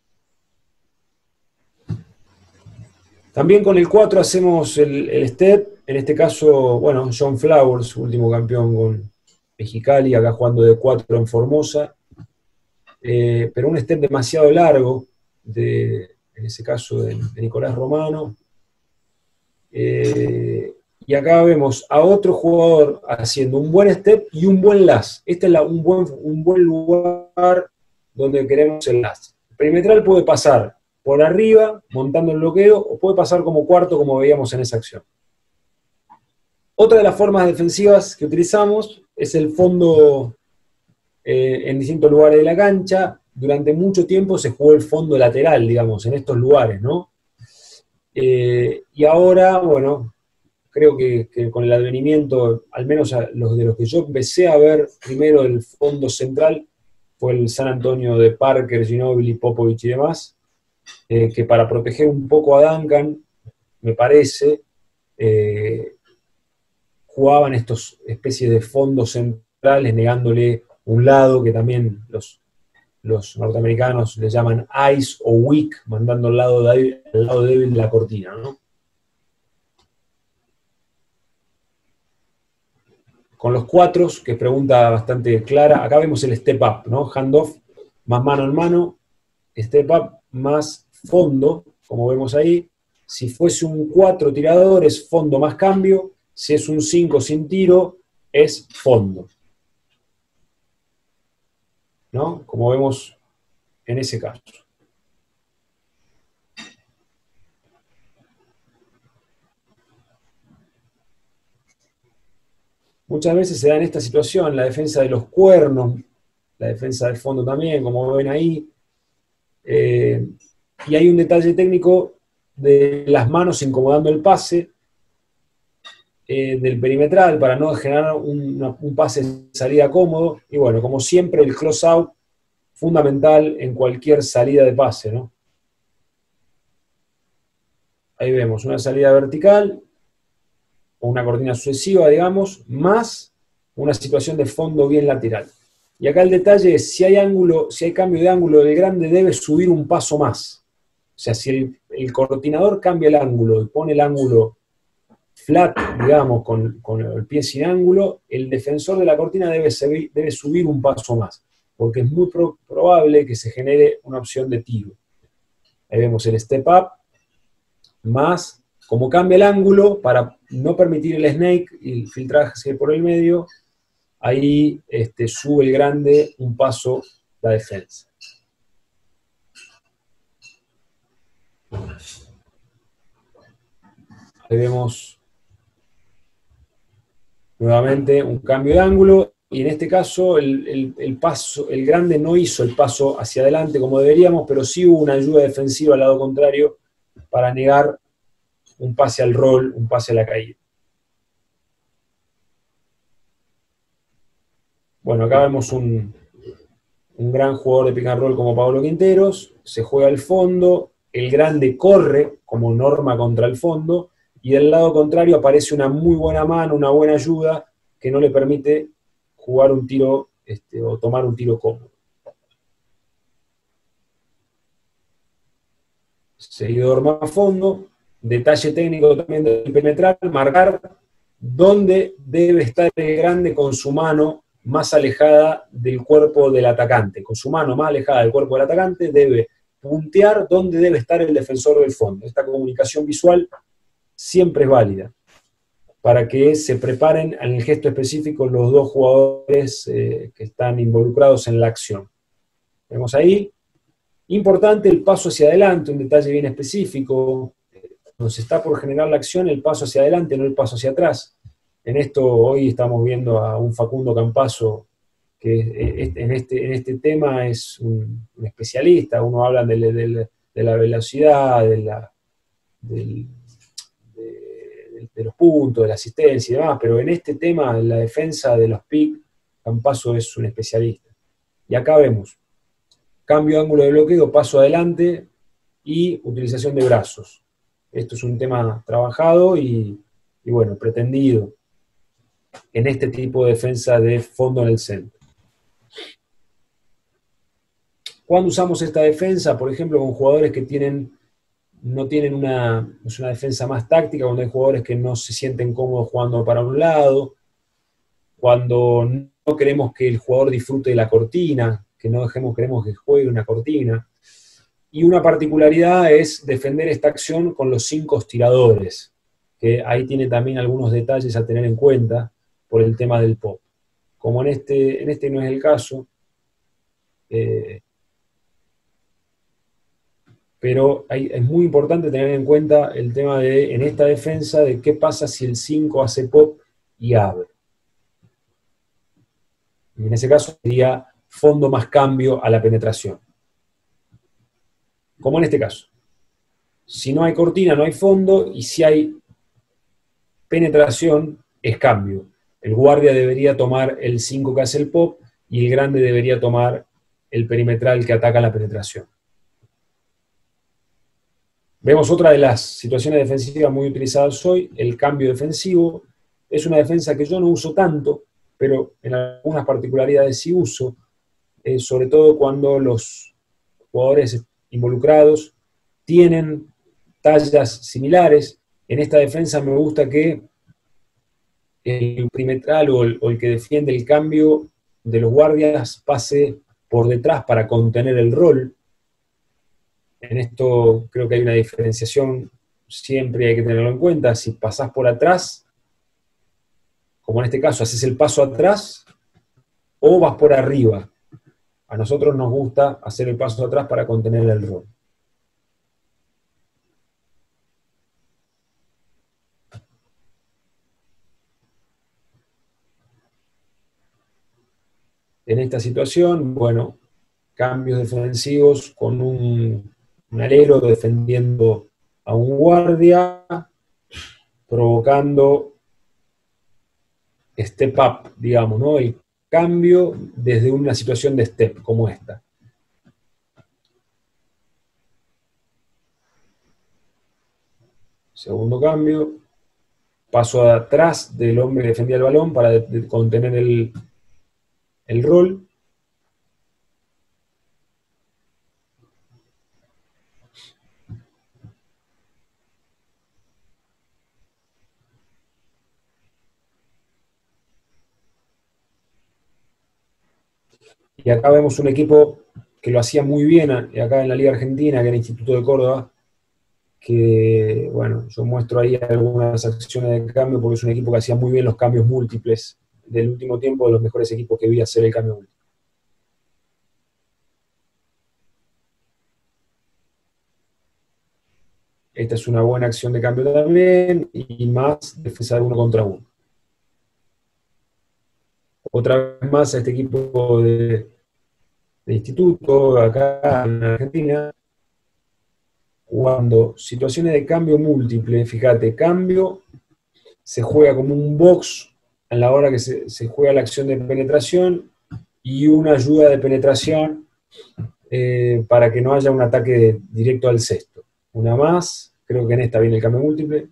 También con el cuatro hacemos el, el step, en este caso, bueno, John Flowers, último campeón con Mexicali, acá jugando de cuatro en Formosa, eh, pero un step demasiado largo, de, en ese caso de, de Nicolás Romano, eh, y acá vemos a otro jugador haciendo un buen step y un buen last. Este es la, un, buen, un buen lugar donde queremos el last. El perimetral puede pasar por arriba, montando el bloqueo, o puede pasar como cuarto, como veíamos en esa acción. Otra de las formas defensivas que utilizamos es el fondo eh, en distintos lugares de la cancha. Durante mucho tiempo se jugó el fondo lateral, digamos, en estos lugares, ¿no? Eh, y ahora, bueno, creo que, que con el advenimiento, al menos a los de los que yo empecé a ver primero el fondo central, fue el San Antonio de Parker, Ginóbili, Popovich y demás, eh, que para proteger un poco a Duncan, me parece, eh, jugaban estos especies de fondos centrales, negándole un lado, que también los, los norteamericanos le llaman ice o weak, mandando al lado, de, al lado débil de la cortina, ¿no? Con los cuatros, que es pregunta bastante clara, acá vemos el step up, ¿no? Handoff más mano en mano, step up más fondo, como vemos ahí. Si fuese un cuatro tirador es fondo más cambio, si es un cinco sin tiro es fondo, ¿no? Como vemos en ese caso. Muchas veces se da en esta situación la defensa de los cuernos, la defensa del fondo también, como ven ahí. Eh, y hay un detalle técnico de las manos incomodando el pase eh, del perimetral para no generar un, una, un pase de salida cómodo. Y bueno, como siempre, el close-out fundamental en cualquier salida de pase, ¿no? Ahí vemos una salida vertical, o una cortina sucesiva, digamos, más una situación de fondo bien lateral. Y acá el detalle es, si hay ángulo, si hay cambio de ángulo, el grande debe subir un paso más. O sea, si el, el coordinador cambia el ángulo y pone el ángulo flat, digamos, con, con el pie sin ángulo, el defensor de la cortina debe, subir, debe subir un paso más, porque es muy pro, probable que se genere una opción de tiro. Ahí vemos el step up, más, como cambia el ángulo, para no permitir el snake y el filtraje por el medio, ahí este, sube el grande un paso la defensa. Ahí vemos nuevamente un cambio de ángulo, y en este caso el, el, el paso, el grande no hizo el paso hacia adelante como deberíamos, pero sí hubo una ayuda defensiva al lado contrario para negar un pase al roll, un pase a la caída. Bueno, acá vemos un, un gran jugador de pick and roll como Pablo Quinteros, se juega al fondo, el grande corre como norma contra el fondo, y del lado contrario aparece una muy buena mano, una buena ayuda, que no le permite jugar un tiro este, o tomar un tiro cómodo. Seguidor más fondo, detalle técnico también del perimetral, marcar dónde debe estar el grande con su mano más alejada del cuerpo del atacante. Con su mano más alejada del cuerpo del atacante debe puntear dónde debe estar el defensor del fondo. Esta comunicación visual siempre es válida, para que se preparen en el gesto específico los dos jugadores eh, que están involucrados en la acción. Vemos ahí, importante el paso hacia adelante, un detalle bien específico. Cuando se está por generar la acción, el paso hacia adelante, no el paso hacia atrás. En esto hoy estamos viendo a un Facundo Campazzo, que en este, en este tema es un, un especialista. Uno habla de, de, de la velocidad, de, la, del, de, de los puntos, de la asistencia y demás, pero en este tema, en la defensa de los pick, Campazzo es un especialista. Y acá vemos cambio de ángulo de bloqueo, paso adelante y utilización de brazos. Esto es un tema trabajado y, y bueno, pretendido en este tipo de defensa de fondo en el centro. ¿Cuándo usamos esta defensa? Por ejemplo, con jugadores que tienen, no tienen una, es una defensa más táctica, cuando hay jugadores que no se sienten cómodos jugando para un lado, cuando no queremos que el jugador disfrute de la cortina, que no dejemos, queremos que juegue una cortina. Y una particularidad es defender esta acción con los cinco tiradores, que ahí tiene también algunos detalles a tener en cuenta por el tema del pop. Como en este, en este no es el caso, eh, pero hay, es muy importante tener en cuenta el tema de, en esta defensa, de qué pasa si el cinco hace pop y abre. Y en ese caso sería fondo más cambio a la penetración. Como en este caso. Si no hay cortina, no hay fondo, y si hay penetración, es cambio. El guardia debería tomar el cinco que hace el pop, y el grande debería tomar el perimetral que ataca la penetración. Vemos otra de las situaciones defensivas muy utilizadas hoy, el cambio defensivo. Es una defensa que yo no uso tanto, pero en algunas particularidades sí uso, eh, sobre todo cuando los jugadores involucrados tienen tallas similares. En esta defensa me gusta que el perimetral o el, o el que defiende el cambio de los guardias pase por detrás para contener el rol. En esto creo que hay una diferenciación, siempre hay que tenerlo en cuenta. Si pasás por atrás, como en este caso, haces el paso atrás, o vas por arriba. A nosotros nos gusta hacer el paso atrás para contener el rol. En esta situación, bueno, cambios defensivos con un, un alero defendiendo a un guardia, provocando step up, digamos, ¿no? El cambio desde una situación de step como esta. Segundo cambio, paso atrás del hombre que defendía el balón para de, de contener el, el rol. Y acá vemos un equipo que lo hacía muy bien acá en la Liga Argentina, que era Instituto de Córdoba, que, bueno, yo muestro ahí algunas acciones de cambio porque es un equipo que hacía muy bien los cambios múltiples. Del último tiempo, de los mejores equipos que vi hacer el cambio múltiple. Esta es una buena acción de cambio también, y más defensa de uno contra uno. Otra vez más a este equipo de, de instituto, acá en Argentina, cuando situaciones de cambio múltiple, fíjate, cambio, se juega como un box a la hora que se, se juega la acción de penetración, y una ayuda de penetración eh, para que no haya un ataque directo al cesto. Una más, creo que en esta viene el cambio múltiple.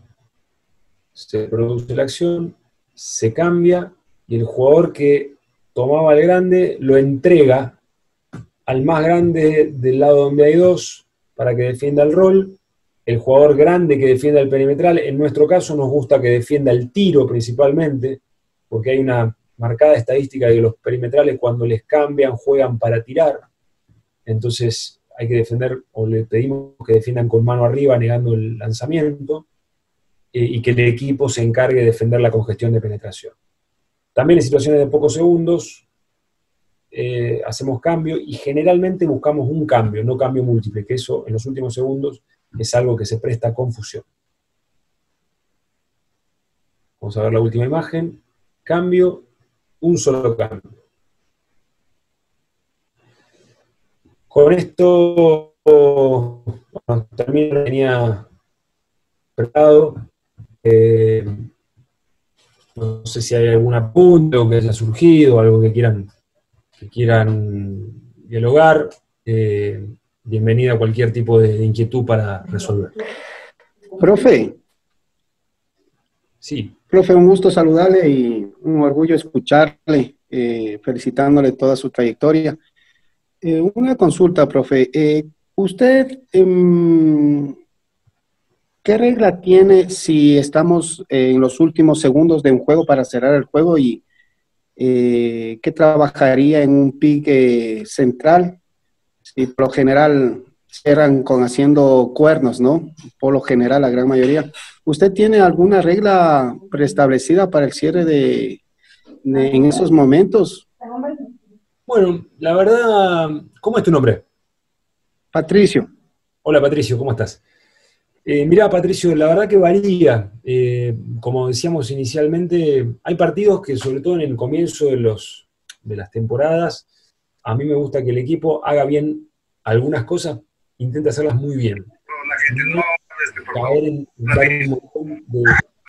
Se produce la acción, se cambia, y el jugador que tomaba al grande, lo entrega al más grande del lado donde hay dos para que defienda el rol, el jugador grande que defienda el perimetral. En nuestro caso nos gusta que defienda el tiro principalmente, porque hay una marcada estadística de que los perimetrales cuando les cambian juegan para tirar, entonces hay que defender, o le pedimos que defiendan con mano arriba negando el lanzamiento, eh, y que el equipo se encargue de defender la congestión de penetración. También en situaciones de pocos segundos eh, hacemos cambio y generalmente buscamos un cambio, no cambio múltiple, que eso en los últimos segundos es algo que se presta a confusión. Vamos a ver la última imagen. Cambio, un solo cambio. Con esto, bueno, termino, tenía preparado. Eh, no sé si hay algún apunte o que haya surgido, algo que quieran, que quieran dialogar. Eh, bienvenida a cualquier tipo de, de inquietud para resolver. Profe. Sí. Profe, un gusto saludarle y un orgullo escucharle, eh, felicitándole toda su trayectoria. Eh, una consulta, profe. Eh, ¿Usted eh, qué regla tiene si estamos en los últimos segundos de un juego para cerrar el juego y eh, qué trabajaría en un pique central? Si por lo general cierran con haciendo cuernos, ¿no? Por lo general, la gran mayoría. ¿Usted tiene alguna regla preestablecida para el cierre de, de en esos momentos? Bueno, la verdad, ¿cómo es tu nombre? Patricio. Hola Patricio, ¿cómo estás? Eh, mirá Patricio, la verdad que varía. Eh, como decíamos inicialmente, hay partidos que sobre todo en el comienzo de, los, de las temporadas, a mí me gusta que el equipo haga bien algunas cosas, intente hacerlas muy bien. La gente no caer en dar un montón de...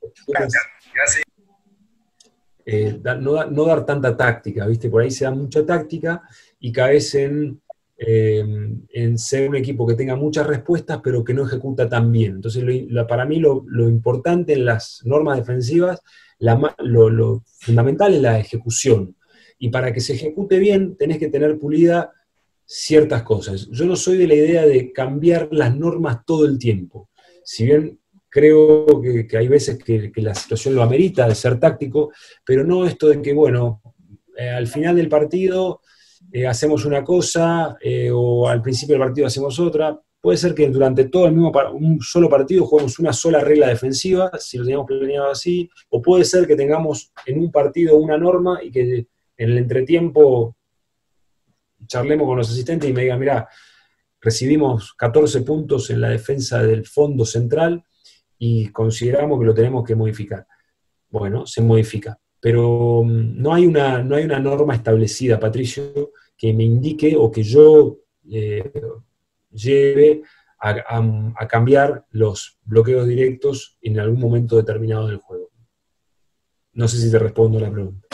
Eh, da, no, da, no dar tanta táctica, ¿viste? Por ahí se da mucha táctica y caes en, eh, en ser un equipo que tenga muchas respuestas pero que no ejecuta tan bien. Entonces, lo, la, para mí lo, lo importante en las normas defensivas, la, lo, lo fundamental es la ejecución. Y para que se ejecute bien, tenés que tener pulida ciertas cosas. Yo no soy de la idea de cambiar las normas todo el tiempo. Si bien creo que, que hay veces que, que la situación lo amerita de ser táctico, pero no esto de que, bueno, eh, al final del partido eh, hacemos una cosa eh, o al principio del partido hacemos otra. Puede ser que durante todo el mismo un solo partido juguemos una sola regla defensiva, si lo teníamos planeado así, o puede ser que tengamos en un partido una norma y que en el entretiempo charlemos con los asistentes y me digan, mirá, recibimos catorce puntos en la defensa del fondo central y consideramos que lo tenemos que modificar. Bueno, se modifica. Pero no hay una, no hay una norma establecida, Patricio, que me indique o que yo eh, lleve a, a, a cambiar los bloqueos directos en algún momento determinado del juego. No sé si te respondo la pregunta.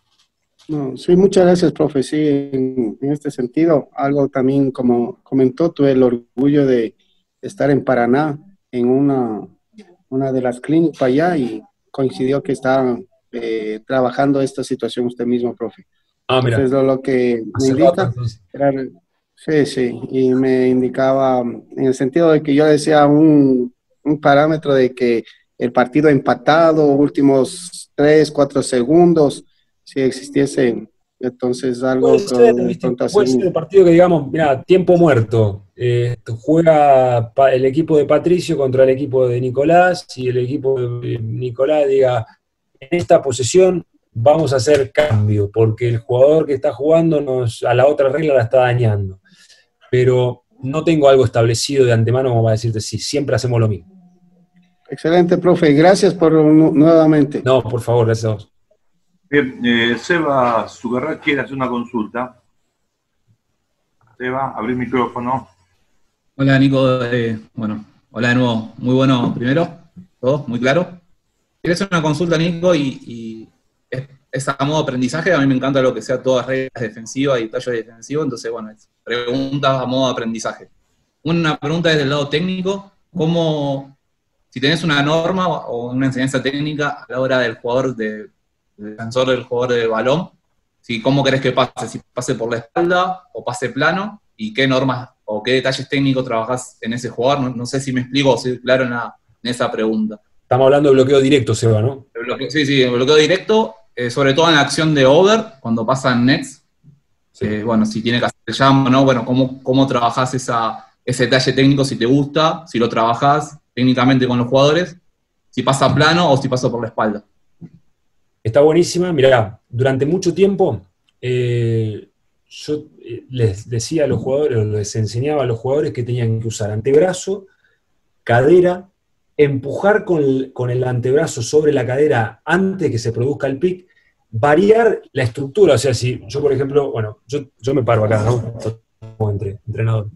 No, sí, muchas gracias, profe. Sí, en, en este sentido, algo también como comentó, tuve el orgullo de estar en Paraná, en una, una de las clínicas allá, y coincidió que estaban eh, trabajando esta situación usted mismo, profe. Ah, mira. Entonces, lo, lo que me indica, era, sí, sí, y me indicaba en el sentido de que yo decía un, un parámetro de que el partido empatado, últimos tres, cuatro segundos, si existiese entonces algo... Puede ser, ¿viste? Puede ser el partido que digamos, mira, tiempo muerto, eh, juega el equipo de Patricio contra el equipo de Nicolás, y el equipo de Nicolás diga, en esta posesión vamos a hacer cambio, porque el jugador que está jugando nos, a la otra regla la está dañando. Pero no tengo algo establecido de antemano como para decirte, sí, siempre hacemos lo mismo. Excelente, profe, gracias por nuevamente. No, por favor, gracias a vos. Bien, eh, Seba Zugarra quiere hacer una consulta. Seba, abrí el micrófono. Hola, Nico. Eh, bueno, hola de nuevo. Muy bueno primero, todo, muy claro. Quiero hacer una consulta, Nico, y, y es, es a modo aprendizaje. A mí me encanta lo que sea todas reglas defensivas y tallos defensivos, entonces, bueno, es preguntas a modo aprendizaje. Una pregunta desde el lado técnico, ¿cómo, si tenés una norma o una enseñanza técnica a la hora del jugador de... el defensor del jugador de balón, si cómo querés que pase, si pase por la espalda o pase plano, y qué normas o qué detalles técnicos trabajás en ese jugador. No, no sé si me explico o soy claro en, la, en esa pregunta. Estamos hablando de bloqueo directo, Seba, ¿no? El bloqueo, sí, sí, el bloqueo directo, eh, sobre todo en la acción de over, cuando pasa en next. Sí. Eh, bueno, si tiene que hacer el jump o no, bueno, cómo, cómo trabajás esa, ese detalle técnico, si te gusta, si lo trabajás técnicamente con los jugadores, si pasa plano o si pasa por la espalda. Está buenísima. Mirá, durante mucho tiempo eh, yo les decía a los jugadores, o les enseñaba a los jugadores que tenían que usar antebrazo, cadera, empujar con el, con el antebrazo sobre la cadera antes que se produzca el pick, variar la estructura. O sea, si yo, por ejemplo, bueno, yo, yo me paro acá, ¿no? Como entre, entrenador.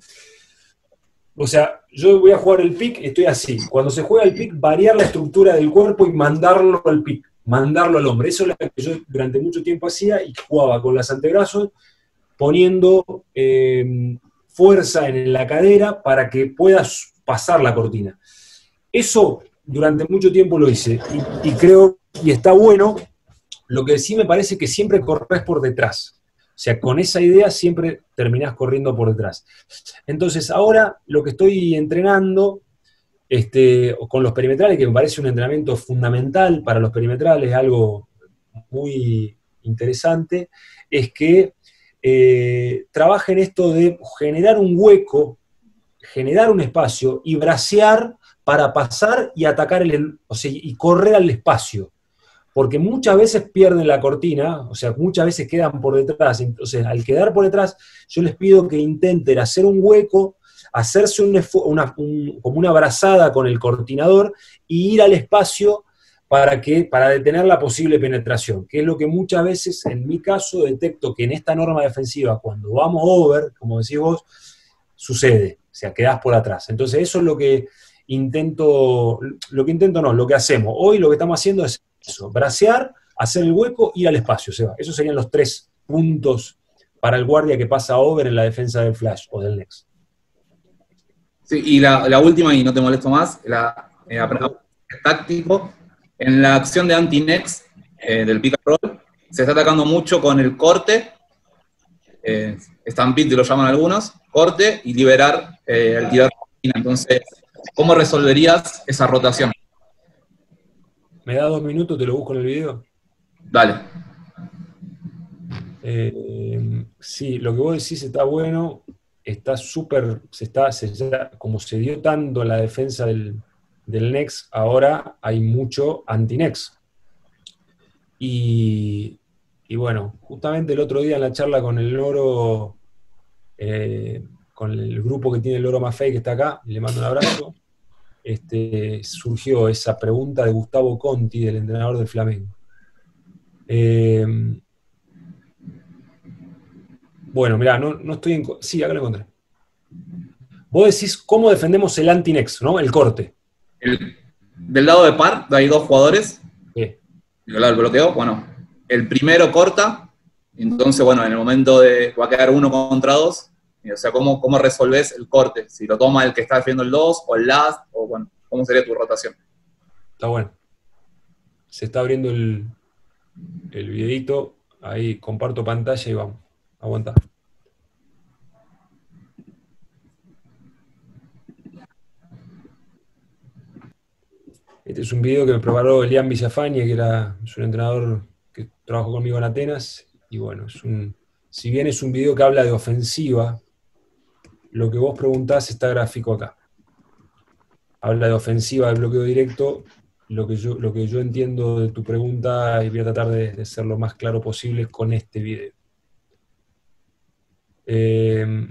O sea, yo voy a jugar el pick, estoy así. Cuando se juega el pick, variar la estructura del cuerpo y mandarlo al pick, mandarlo al hombre. Eso es lo que yo durante mucho tiempo hacía y jugaba con los antebrazos, poniendo eh, fuerza en la cadera para que puedas pasar la cortina. Eso durante mucho tiempo lo hice y, y creo, y está bueno. Lo que sí me parece que siempre corres por detrás. O sea, con esa idea siempre terminás corriendo por detrás. Entonces, ahora lo que estoy entrenando este, con los perimetrales, que me parece un entrenamiento fundamental para los perimetrales, algo muy interesante, es que eh, trabajen esto de generar un hueco, generar un espacio y bracear para pasar y atacar, el, o sea, y correr al espacio. Porque muchas veces pierden la cortina, o sea, muchas veces quedan por detrás. Entonces, al quedar por detrás, yo les pido que intenten hacer un hueco, hacerse un, una, un, como una brazada con el cortinador y ir al espacio para, que, para detener la posible penetración, que es lo que muchas veces, en mi caso, detecto que en esta norma defensiva, cuando vamos over, como decís vos, sucede, o sea, quedás por atrás. Entonces, eso es lo que intento, lo que intento no, lo que hacemos. Hoy lo que estamos haciendo es eso, bracear, hacer el hueco, ir al espacio, Seba. Esos serían los tres puntos para el guardia que pasa over en la defensa del flash o del next. Sí, y la, la última, y no te molesto más, la, eh, táctico, en la acción de anti-next eh, del pick and roll, se está atacando mucho con el corte, eh, stampede lo llaman algunos, corte y liberar eh, el tirador. Entonces, ¿cómo resolverías esa rotación? ¿Me da dos minutos? ¿Te lo busco en el video? Dale. Eh, sí, lo que vos decís está bueno, está súper, se está, se está, como se dio tanto en la defensa del, del Next, ahora hay mucho anti-Next. Y, y bueno, justamente el otro día en la charla con el loro, eh, con el grupo que tiene el loro Maffei que está acá, le mando un abrazo. Este, surgió esa pregunta de Gustavo Conti, del entrenador del Flamengo. Eh, bueno, mirá, no, no estoy en... Sí, acá lo encontré. Vos decís cómo defendemos el anti-next, ¿no? El corte. El, del lado de par hay dos jugadores. Sí. Del lado del bloqueo, bueno, el primero corta, entonces, bueno, en el momento de... va a quedar uno contra dos. O sea, ¿cómo, cómo resolvés el corte? Si lo toma el que está defendiendo el dos, o el last, o bueno, ¿cómo sería tu rotación? Está bueno. Se está abriendo el, el videito. Ahí comparto pantalla y vamos. Aguanta. Este es un video que me preparó Elian Villafañe, que era, es un entrenador que trabajó conmigo en Atenas. Y bueno, es un, si bien es un video que habla de ofensiva, lo que vos preguntás está gráfico acá. Habla de ofensiva del bloqueo directo. Lo que yo, lo que yo entiendo de tu pregunta, y voy a tratar de, de ser lo más claro posible con este video. Eh,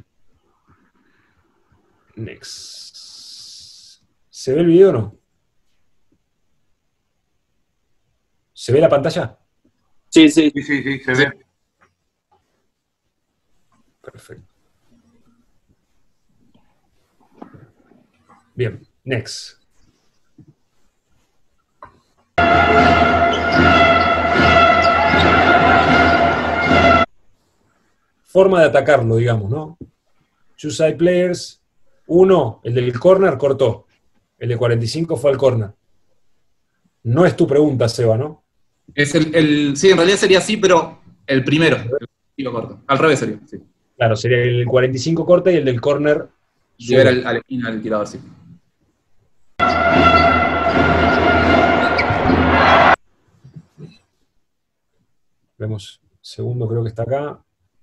next. ¿Se ve el video o no? ¿Se ve la pantalla? Sí, sí. Sí, sí, sí, se ve. Perfecto. Bien, next. Forma de atacarlo, digamos, ¿no? Two side players. Uno, el del corner, cortó. El de cuarenta y cinco fue al corner. No es tu pregunta, Seba, ¿no? Es el, el, sí, en realidad sería así, pero El primero, el tiro corto. Al revés sería, sí. Claro, sería el cuarenta y cinco corta y el del córner. Llegar al, a la esquina del tirador, sí. Vemos, segundo creo que está acá.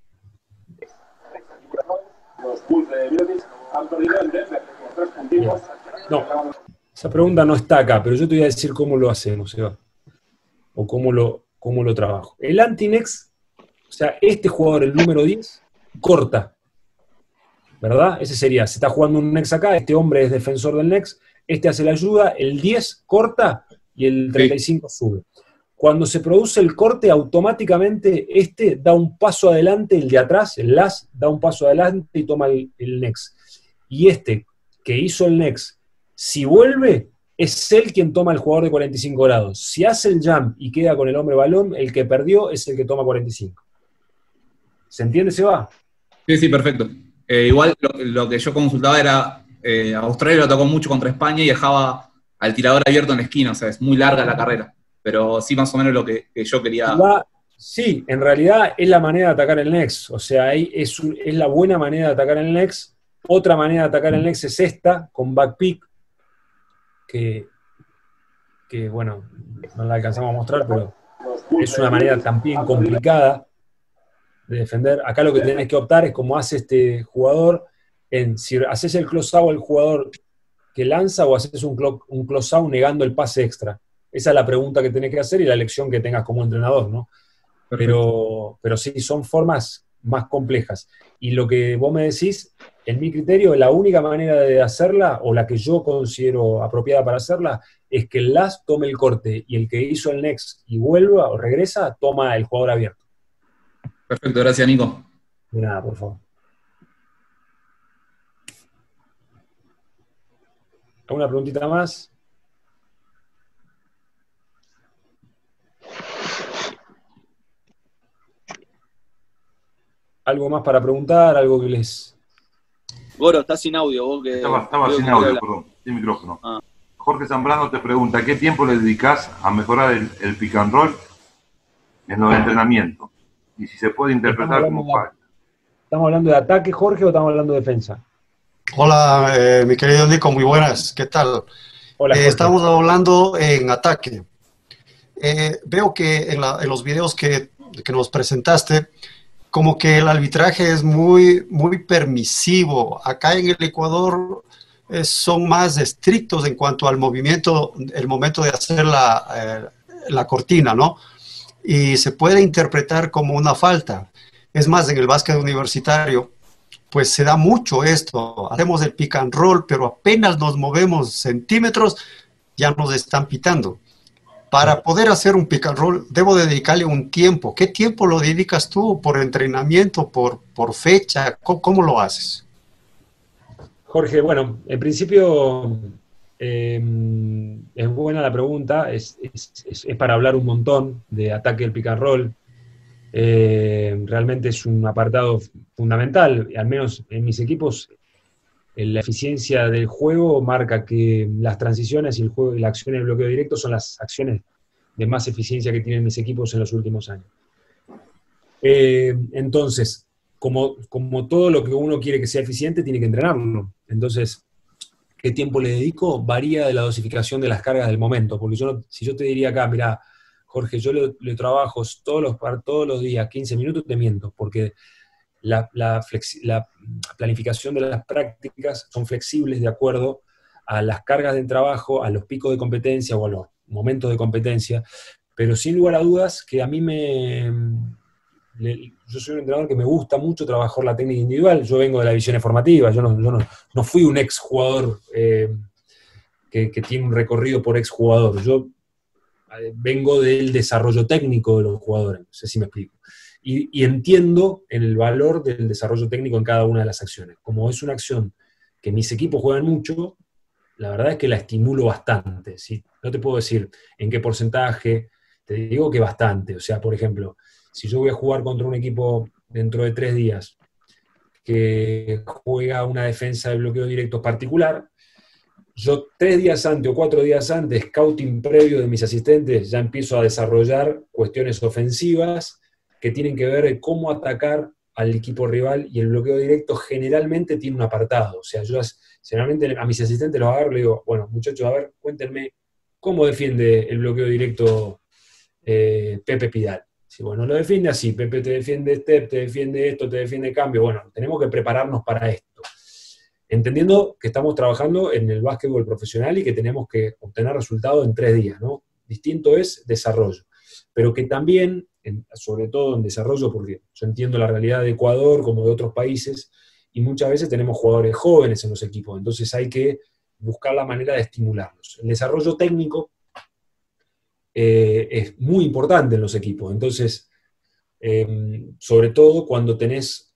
Bien. No, esa pregunta no está acá, pero yo te voy a decir cómo lo hacemos, Eva. O cómo lo, cómo lo trabajo. El anti-nex, o sea, este jugador, el número diez, corta. ¿Verdad? Ese sería, se está jugando un nex acá, este hombre es defensor del nex, este hace la ayuda, el diez corta y el treinta y cinco sí. sube. Cuando se produce el corte, automáticamente este da un paso adelante, el de atrás, el las, da un paso adelante y toma el, el nex. Y este, que hizo el nex, si vuelve, es él quien toma el jugador de cuarenta y cinco grados. Si hace el jump y queda con el hombre balón, el que perdió es el que toma cuarenta y cinco. ¿Se entiende, Seba? Sí, sí, perfecto. Eh, igual lo, lo que yo consultaba era, eh, Australia lo tocó mucho contra España y dejaba al tirador abierto en la esquina, o sea, es muy larga la carrera. Pero sí, más o menos lo que, que yo quería... Sí, en realidad es la manera de atacar el nex, o sea, ahí es, un, es la buena manera de atacar el nex. Otra manera de atacar el nex es esta, con backpick, que, que bueno, no la alcanzamos a mostrar, pero es una manera también complicada de defender. Acá lo que tenés que optar es como hace este jugador, en si haces el close-out al jugador que lanza o haces un, un close-out negando el pase extra. Esa es la pregunta que tenés que hacer y la elección que tengas como entrenador, ¿no? Pero, pero sí, son formas más complejas. Y lo que vos me decís, en mi criterio, la única manera de hacerla, o la que yo considero apropiada para hacerla, es que el last tome el corte y el que hizo el next y vuelva o regresa, toma el jugador abierto. Perfecto, gracias, Nico. De nada, por favor. ¿Alguna preguntita más? ¿Algo más para preguntar? ¿Algo que les...? Goro, estás sin audio. Vos que, estaba estaba sin audio, perdón, sin micrófono. Ah. Jorge Zambrano te pregunta, ¿qué tiempo le dedicas a mejorar el, el pick and roll en los entrenamientos? Y si se puede interpretar como falta. ¿Estamos hablando de ataque, Jorge, o estamos hablando de defensa? Hola, eh, mi querido Nico, muy buenas. ¿Qué tal? Hola, eh, estamos hablando en ataque. Eh, veo que en, la, en los videos que, que nos presentaste, como que el arbitraje es muy, muy permisivo. Acá en el Ecuador eh, son más estrictos en cuanto al movimiento, el momento de hacer la, eh, la cortina, ¿no? Y se puede interpretar como una falta. Es más, en el básquet universitario, pues se da mucho esto. Hacemos el pick and roll, pero apenas nos movemos centímetros, ya nos están pitando. Para poder hacer un pick and roll, debo dedicarle un tiempo. ¿Qué tiempo lo dedicas tú? ¿Por entrenamiento? ¿Por, por fecha? ¿Cómo, cómo lo haces? Jorge, bueno, en principio eh, es buena la pregunta. Es, es, es, es para hablar un montón de ataque del pick and roll. Eh, realmente es un apartado fundamental, al menos en mis equipos. La eficiencia del juego marca que las transiciones y el juego y la acción de bloqueo directo son las acciones de más eficiencia que tienen mis equipos en los últimos años. Eh, entonces, como, como todo lo que uno quiere que sea eficiente, tiene que entrenarlo. Entonces, ¿qué tiempo le dedico? Varía de la dosificación de las cargas del momento, porque yo no, si yo te diría acá, mira, Jorge, yo le, le trabajo todos los, todos los días quince minutos, te miento, porque La, la, flexi, la planificación de las prácticas son flexibles de acuerdo a las cargas de trabajo, a los picos de competencia o a los momentos de competencia, pero sin lugar a dudas que a mí me... Le, yo soy un entrenador que me gusta mucho trabajar la técnica individual. Yo vengo de la visión formativa, yo no, yo no, no fui un ex jugador eh, que, que tiene un recorrido por ex jugador, yo eh, vengo del desarrollo técnico de los jugadores, no sé si me explico. Y, y entiendo el valor del desarrollo técnico en cada una de las acciones. Como es una acción que mis equipos juegan mucho, la verdad es que la estimulo bastante, ¿sí? No te puedo decir en qué porcentaje, te digo que bastante. O sea, por ejemplo, si yo voy a jugar contra un equipo dentro de tres días que juega una defensa de bloqueo directo particular, yo tres días antes o cuatro días antes, scouting previo de mis asistentes, ya empiezo a desarrollar cuestiones ofensivas que tienen que ver cómo atacar al equipo rival, y el bloqueo directo generalmente tiene un apartado. O sea, yo generalmente a mis asistentes los agarro y le digo, bueno, muchachos, a ver, cuéntenme cómo defiende el bloqueo directo eh, Pepe Pidal. Si bueno, lo defiende así, Pepe te defiende step, te defiende esto, te defiende cambio. Bueno, tenemos que prepararnos para esto. Entendiendo que estamos trabajando en el básquetbol profesional y que tenemos que obtener resultados en tres días, ¿no? Distinto es desarrollo. Pero que también, en, sobre todo en desarrollo, porque yo entiendo la realidad de Ecuador como de otros países, y muchas veces tenemos jugadores jóvenes en los equipos, entonces hay que buscar la manera de estimularlos. El desarrollo técnico eh, es muy importante en los equipos, entonces, eh, sobre todo cuando tenés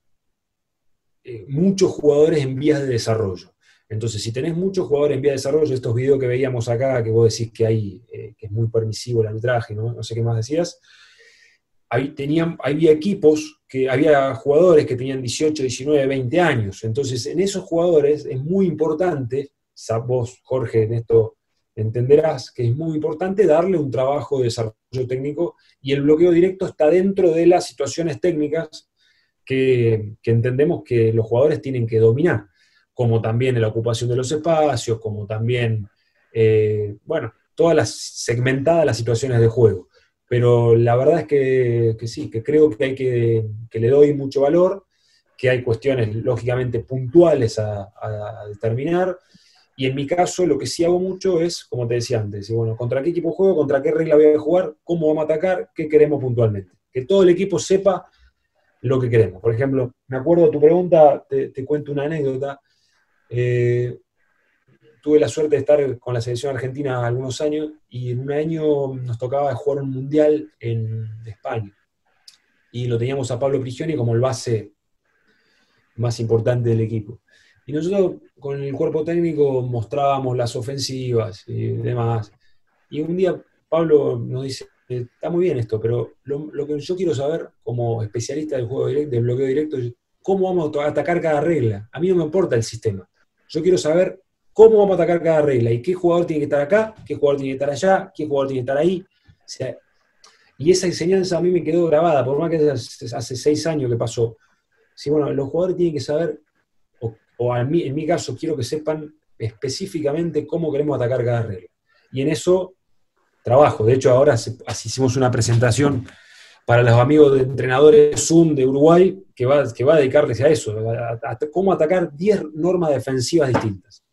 eh, muchos jugadores en vías de desarrollo. Entonces, si tenés muchos jugadores en vía de desarrollo, estos videos que veíamos acá, que vos decís que, hay, eh, que es muy permisivo el arbitraje, ¿no? No sé qué más decías, ahí tenían, había equipos, que había jugadores que tenían dieciocho, diecinueve, veinte años. Entonces, en esos jugadores es muy importante, vos, Jorge, en esto entenderás, que es muy importante darle un trabajo de desarrollo técnico, y el bloqueo directo está dentro de las situaciones técnicas que, que entendemos que los jugadores tienen que dominar, como también en la ocupación de los espacios, como también, eh, bueno, todas las segmentadas las situaciones de juego. Pero la verdad es que, que sí, que creo que hay que, que le doy mucho valor, que hay cuestiones lógicamente puntuales a, a, a determinar, y en mi caso lo que sí hago mucho es, como te decía antes, bueno, ¿contra qué equipo juego? ¿Contra qué regla voy a jugar? ¿Cómo vamos a atacar? ¿Qué queremos puntualmente? Que todo el equipo sepa lo que queremos. Por ejemplo, me acuerdo de tu pregunta, te, te cuento una anécdota. Eh, tuve la suerte de estar con la selección argentina algunos años, y en un año nos tocaba jugar un mundial en España, y lo teníamos a Pablo Prigioni como el base más importante del equipo. Y nosotros con el cuerpo técnico mostrábamos las ofensivas y demás. Y un día Pablo nos dice, está muy bien esto, pero lo, lo que yo quiero saber como especialista del juego directo, del bloqueo directo, es cómo vamos a atacar cada regla. A mí no me importa el sistema. Yo quiero saber cómo vamos a atacar cada regla, y qué jugador tiene que estar acá, qué jugador tiene que estar allá, qué jugador tiene que estar ahí. O sea, y esa enseñanza a mí me quedó grabada, por más que hace, hace seis años que pasó. Sí, bueno, los jugadores tienen que saber, o, o a mí, en mi caso quiero que sepan específicamente cómo queremos atacar cada regla. Y en eso trabajo. De hecho, ahora así hicimos una presentación para los amigos de entrenadores Zoom de Uruguay, que va, que va a dedicarles a eso, a, a, a cómo atacar diez normas defensivas distintas.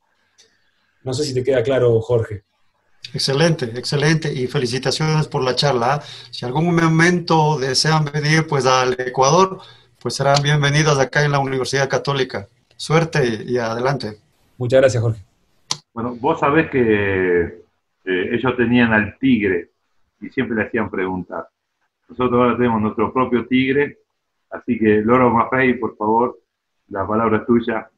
No sé si te queda claro, Jorge. Excelente, excelente, y felicitaciones por la charla. Si algún momento desean venir pues al Ecuador, pues serán bienvenidos acá en la Universidad Católica. Suerte y adelante. Muchas gracias, Jorge. Bueno, vos sabés que eh, ellos tenían al tigre y siempre le hacían preguntas. Nosotros ahora tenemos nuestro propio tigre, así que Loro Maffei, por favor, la palabra es tuya.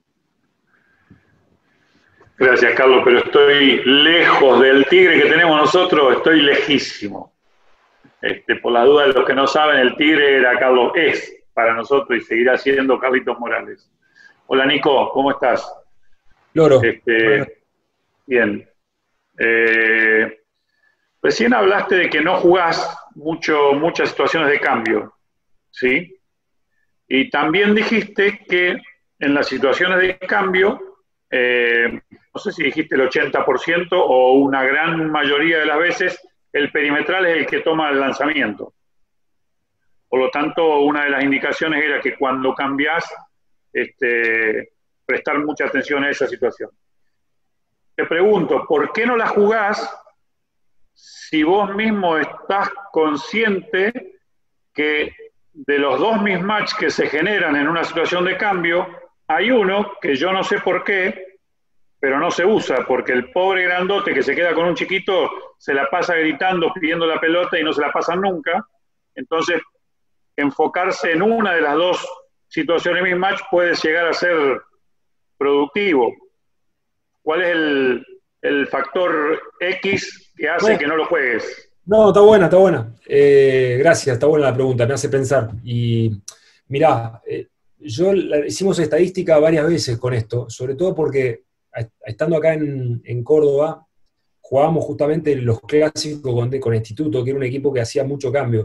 Gracias, Carlos, pero estoy lejos del tigre que tenemos nosotros, estoy lejísimo. Este, por la duda de los que no saben, el tigre era Carlos, es para nosotros y seguirá siendo Carlitos Morales. Hola, Nico, ¿cómo estás? Loro. Este, bueno. Bien. Eh, recién hablaste de que no jugás mucho, muchas situaciones de cambio, ¿sí? Y también dijiste que en las situaciones de cambio, eh, no sé si dijiste el ochenta por ciento o una gran mayoría de las veces, el perimetral es el que toma el lanzamiento. Por lo tanto, una de las indicaciones era que cuando cambiás, este, prestar mucha atención a esa situación. Te pregunto, ¿por qué no la jugás si vos mismo estás consciente que de los dos mismatch que se generan en una situación de cambio, hay uno que yo no sé por qué, pero no se usa, porque el pobre grandote que se queda con un chiquito se la pasa gritando, pidiendo la pelota y no se la pasan nunca? Entonces, enfocarse en una de las dos situaciones mismatch puede llegar a ser productivo. ¿Cuál es el, el factor X que hace bueno, que no lo juegues? No, está buena, está buena. Eh, gracias, está buena la pregunta, me hace pensar. Y mirá, eh, yo la, hicimos estadística varias veces con esto, sobre todo porque estando acá en, en Córdoba, jugábamos justamente los clásicos con, con Instituto, que era un equipo que hacía mucho cambio.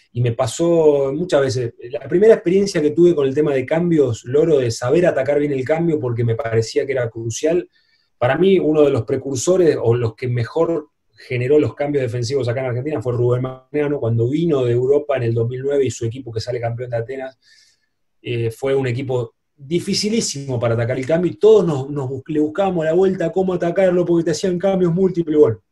y me pasó muchas veces. La primera experiencia que tuve con el tema de cambios, Loro, de saber atacar bien el cambio porque me parecía que era crucial, para mí uno de los precursores o los que mejor generó los cambios defensivos acá en Argentina fue Rubén Magnano, cuando vino de Europa en el dos mil nueve y su equipo que sale campeón de Atenas, eh, fue un equipo dificilísimo para atacar el cambio y todos nos, nos le buscábamos la vuelta a cómo atacarlo porque te hacían cambios múltiples. Bueno.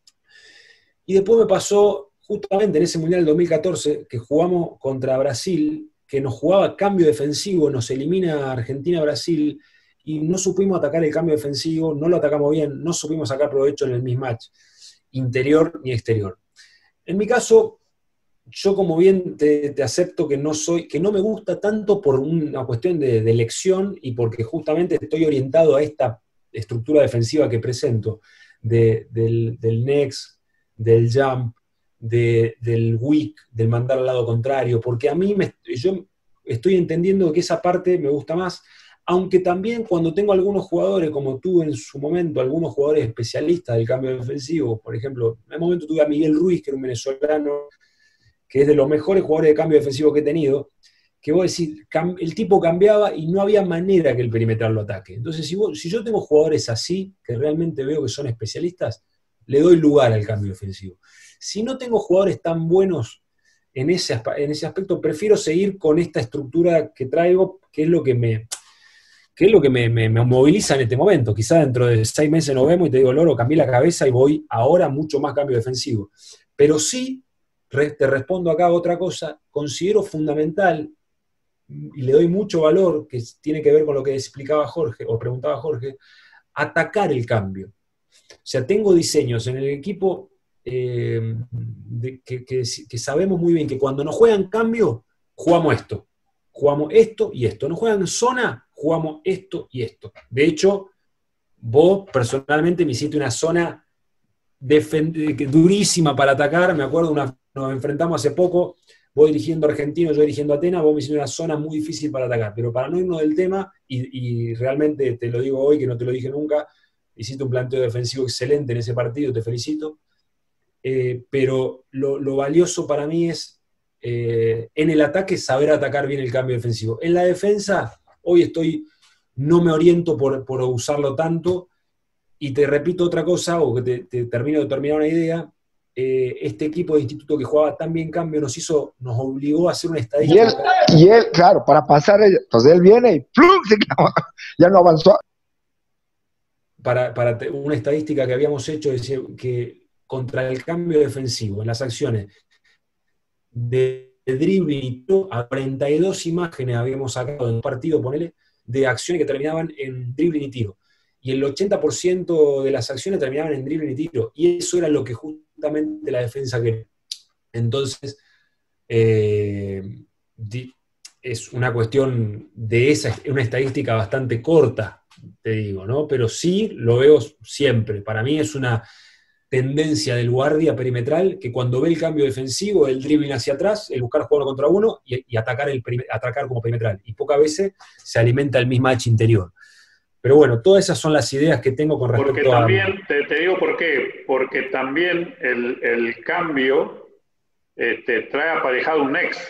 Y después me pasó justamente en ese Mundial del dos mil catorce, que jugamos contra Brasil, que nos jugaba cambio defensivo, nos elimina Argentina-Brasil, y no supimos atacar el cambio defensivo, no lo atacamos bien, no supimos sacar provecho en el mismatch, interior ni exterior. En mi caso, yo como bien te, te acepto que no soy, que no me gusta tanto por una cuestión de, de elección, y porque justamente estoy orientado a esta estructura defensiva que presento, de, del, del next, del jump, De, del weak, del mandar al lado contrario, porque a mí me, yo estoy entendiendo que esa parte me gusta más, aunque también cuando tengo algunos jugadores, como tuve en su momento, algunos jugadores especialistas del cambio defensivo, por ejemplo, en el momento tuve a Miguel Ruiz, que era un venezolano, que es de los mejores jugadores de cambio defensivo que he tenido, que vos decís, el tipo cambiaba y no había manera que el perimetral lo ataque. Entonces, si, vos, si yo tengo jugadores así, que realmente veo que son especialistas, le doy lugar al cambio defensivo. Si no tengo jugadores tan buenos en ese, en ese aspecto, prefiero seguir con esta estructura que traigo, que es lo que me, que es lo que me, me, me moviliza en este momento. Quizá dentro de seis meses nos vemos y te digo, Loro, cambié la cabeza y voy ahora mucho más cambio defensivo. Pero sí, re, te respondo acá otra cosa, considero fundamental, y le doy mucho valor, que tiene que ver con lo que explicaba Jorge, o preguntaba Jorge, atacar el cambio. O sea, tengo diseños en el equipo Eh, de, que, que, que sabemos muy bien que cuando nos juegan cambio, jugamos esto, jugamos esto y esto. Nos juegan zona, jugamos esto y esto. De hecho, vos personalmente me hiciste una zona durísima para atacar. Me acuerdo, una, nos enfrentamos hace poco, vos dirigiendo Argentino, yo dirigiendo Atenas, vos me hiciste una zona muy difícil para atacar. Pero para no irnos del tema, y, y realmente te lo digo hoy, que no te lo dije nunca, hiciste un planteo defensivo excelente en ese partido, te felicito. Eh, pero lo, lo valioso para mí es eh, en el ataque saber atacar bien el cambio defensivo. En la defensa, hoy estoy, no me oriento por, por usarlo tanto, y te repito otra cosa, o que te, te termino de terminar una idea, eh, este equipo de instituto que jugaba tan bien cambio nos hizo, nos obligó a hacer una estadística. Y él, y él claro, para pasar, entonces él viene y ¡plum! Se clava, ya no avanzó. Para, para una estadística que habíamos hecho, decía que contra el cambio defensivo, en las acciones de, de dribbling y tiro, a cuarenta y dos imágenes habíamos sacado en un partido, ponele, de acciones que terminaban en dribbling y tiro. Y el ochenta por ciento de las acciones terminaban en dribbling y tiro. Y eso era lo que justamente la defensa quería. Entonces, eh, es una cuestión de esa, una estadística bastante corta, te digo, ¿no? Pero sí lo veo siempre. Para mí es una tendencia del guardia perimetral, que cuando ve el cambio defensivo, el dribbling hacia atrás, el buscar jugar contra uno y, y atacar, el, atacar como perimetral. Y pocas veces se alimenta el mismatch interior. Pero bueno, todas esas son las ideas que tengo con respecto Porque también, a... te, te digo por qué, porque también el, el cambio este, trae aparejado un next.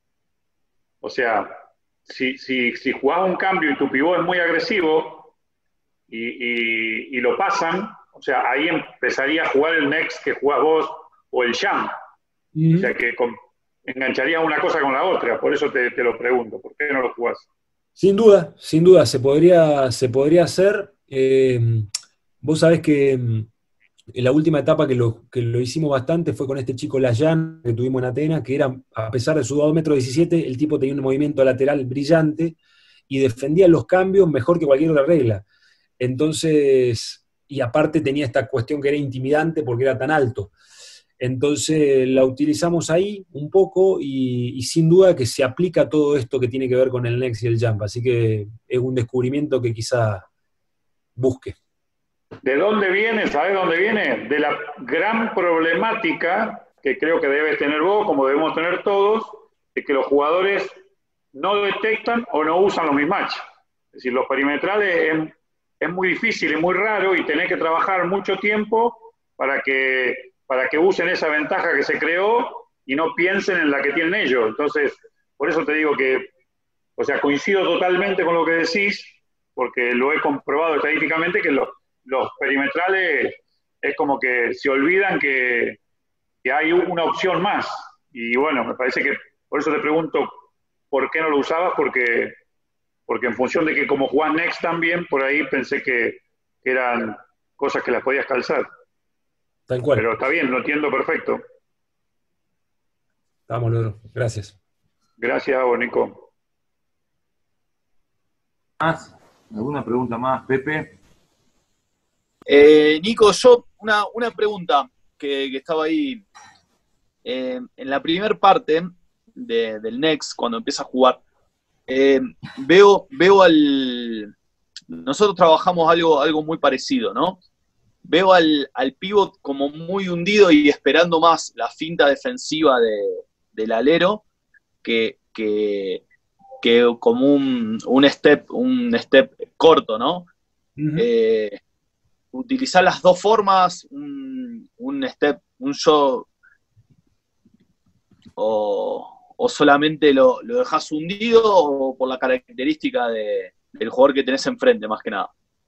O sea, si, si, si jugás un cambio y tu pivot es muy agresivo y, y, y lo pasan, o sea, ahí empezaría a jugar el next que jugás vos o el jump. Mm-hmm. O sea, que con, engancharías una cosa con la otra. Por eso te, te lo pregunto. ¿Por qué no lo jugás? Sin duda, sin duda, se podría, se podría hacer. Eh, vos sabés que en la última etapa que lo, que lo hicimos bastante fue con este chico Layan, que tuvimos en Atenas, que era, a pesar de su dos metros diecisiete, el tipo tenía un movimiento lateral brillante y defendía los cambios mejor que cualquier otra regla. Entonces... y aparte tenía esta cuestión que era intimidante porque era tan alto. Entonces la utilizamos ahí un poco y, y sin duda que se aplica todo esto que tiene que ver con el next y el jump, así que es un descubrimiento que quizá busque. ¿De dónde viene? ¿Sabes dónde viene? De la gran problemática que creo que debes tener vos, como debemos tener todos, de que los jugadores no detectan o no usan los mismatch. Es decir, los perimetrales es, es muy difícil, es muy raro y tenés que trabajar mucho tiempo para que, para que usen esa ventaja que se creó y no piensen en la que tienen ellos. Entonces, por eso te digo que, o sea, coincido totalmente con lo que decís, porque lo he comprobado estadísticamente que los, los perimetrales es como que se olvidan que, que hay una opción más. Y bueno, me parece que, por eso te pregunto, ¿por qué no lo usabas? Porque, porque en función de que como jugás Next también, por ahí pensé que, que eran cosas que las podías calzar. Tal cual. Pero está bien, lo entiendo perfecto. Vamos, Loro. Gracias. Gracias a vos, Nico. ¿Más? ¿Alguna pregunta más, Pepe? Eh, Nico, yo, una, una pregunta que, que estaba ahí. Eh, en la primera parte de, del Next, cuando empieza a jugar, eh, veo, veo al... Nosotros trabajamos algo, algo muy parecido, ¿no? Veo al, al pivot como muy hundido y esperando más la finta defensiva de, del alero que, que, que como un, un step, un step corto, ¿no? Uh-huh. Eh, utilizar las dos formas, un, un step, un show, o, o solamente lo, lo dejas hundido, o por la característica de, del jugador que tenés enfrente, más que nada.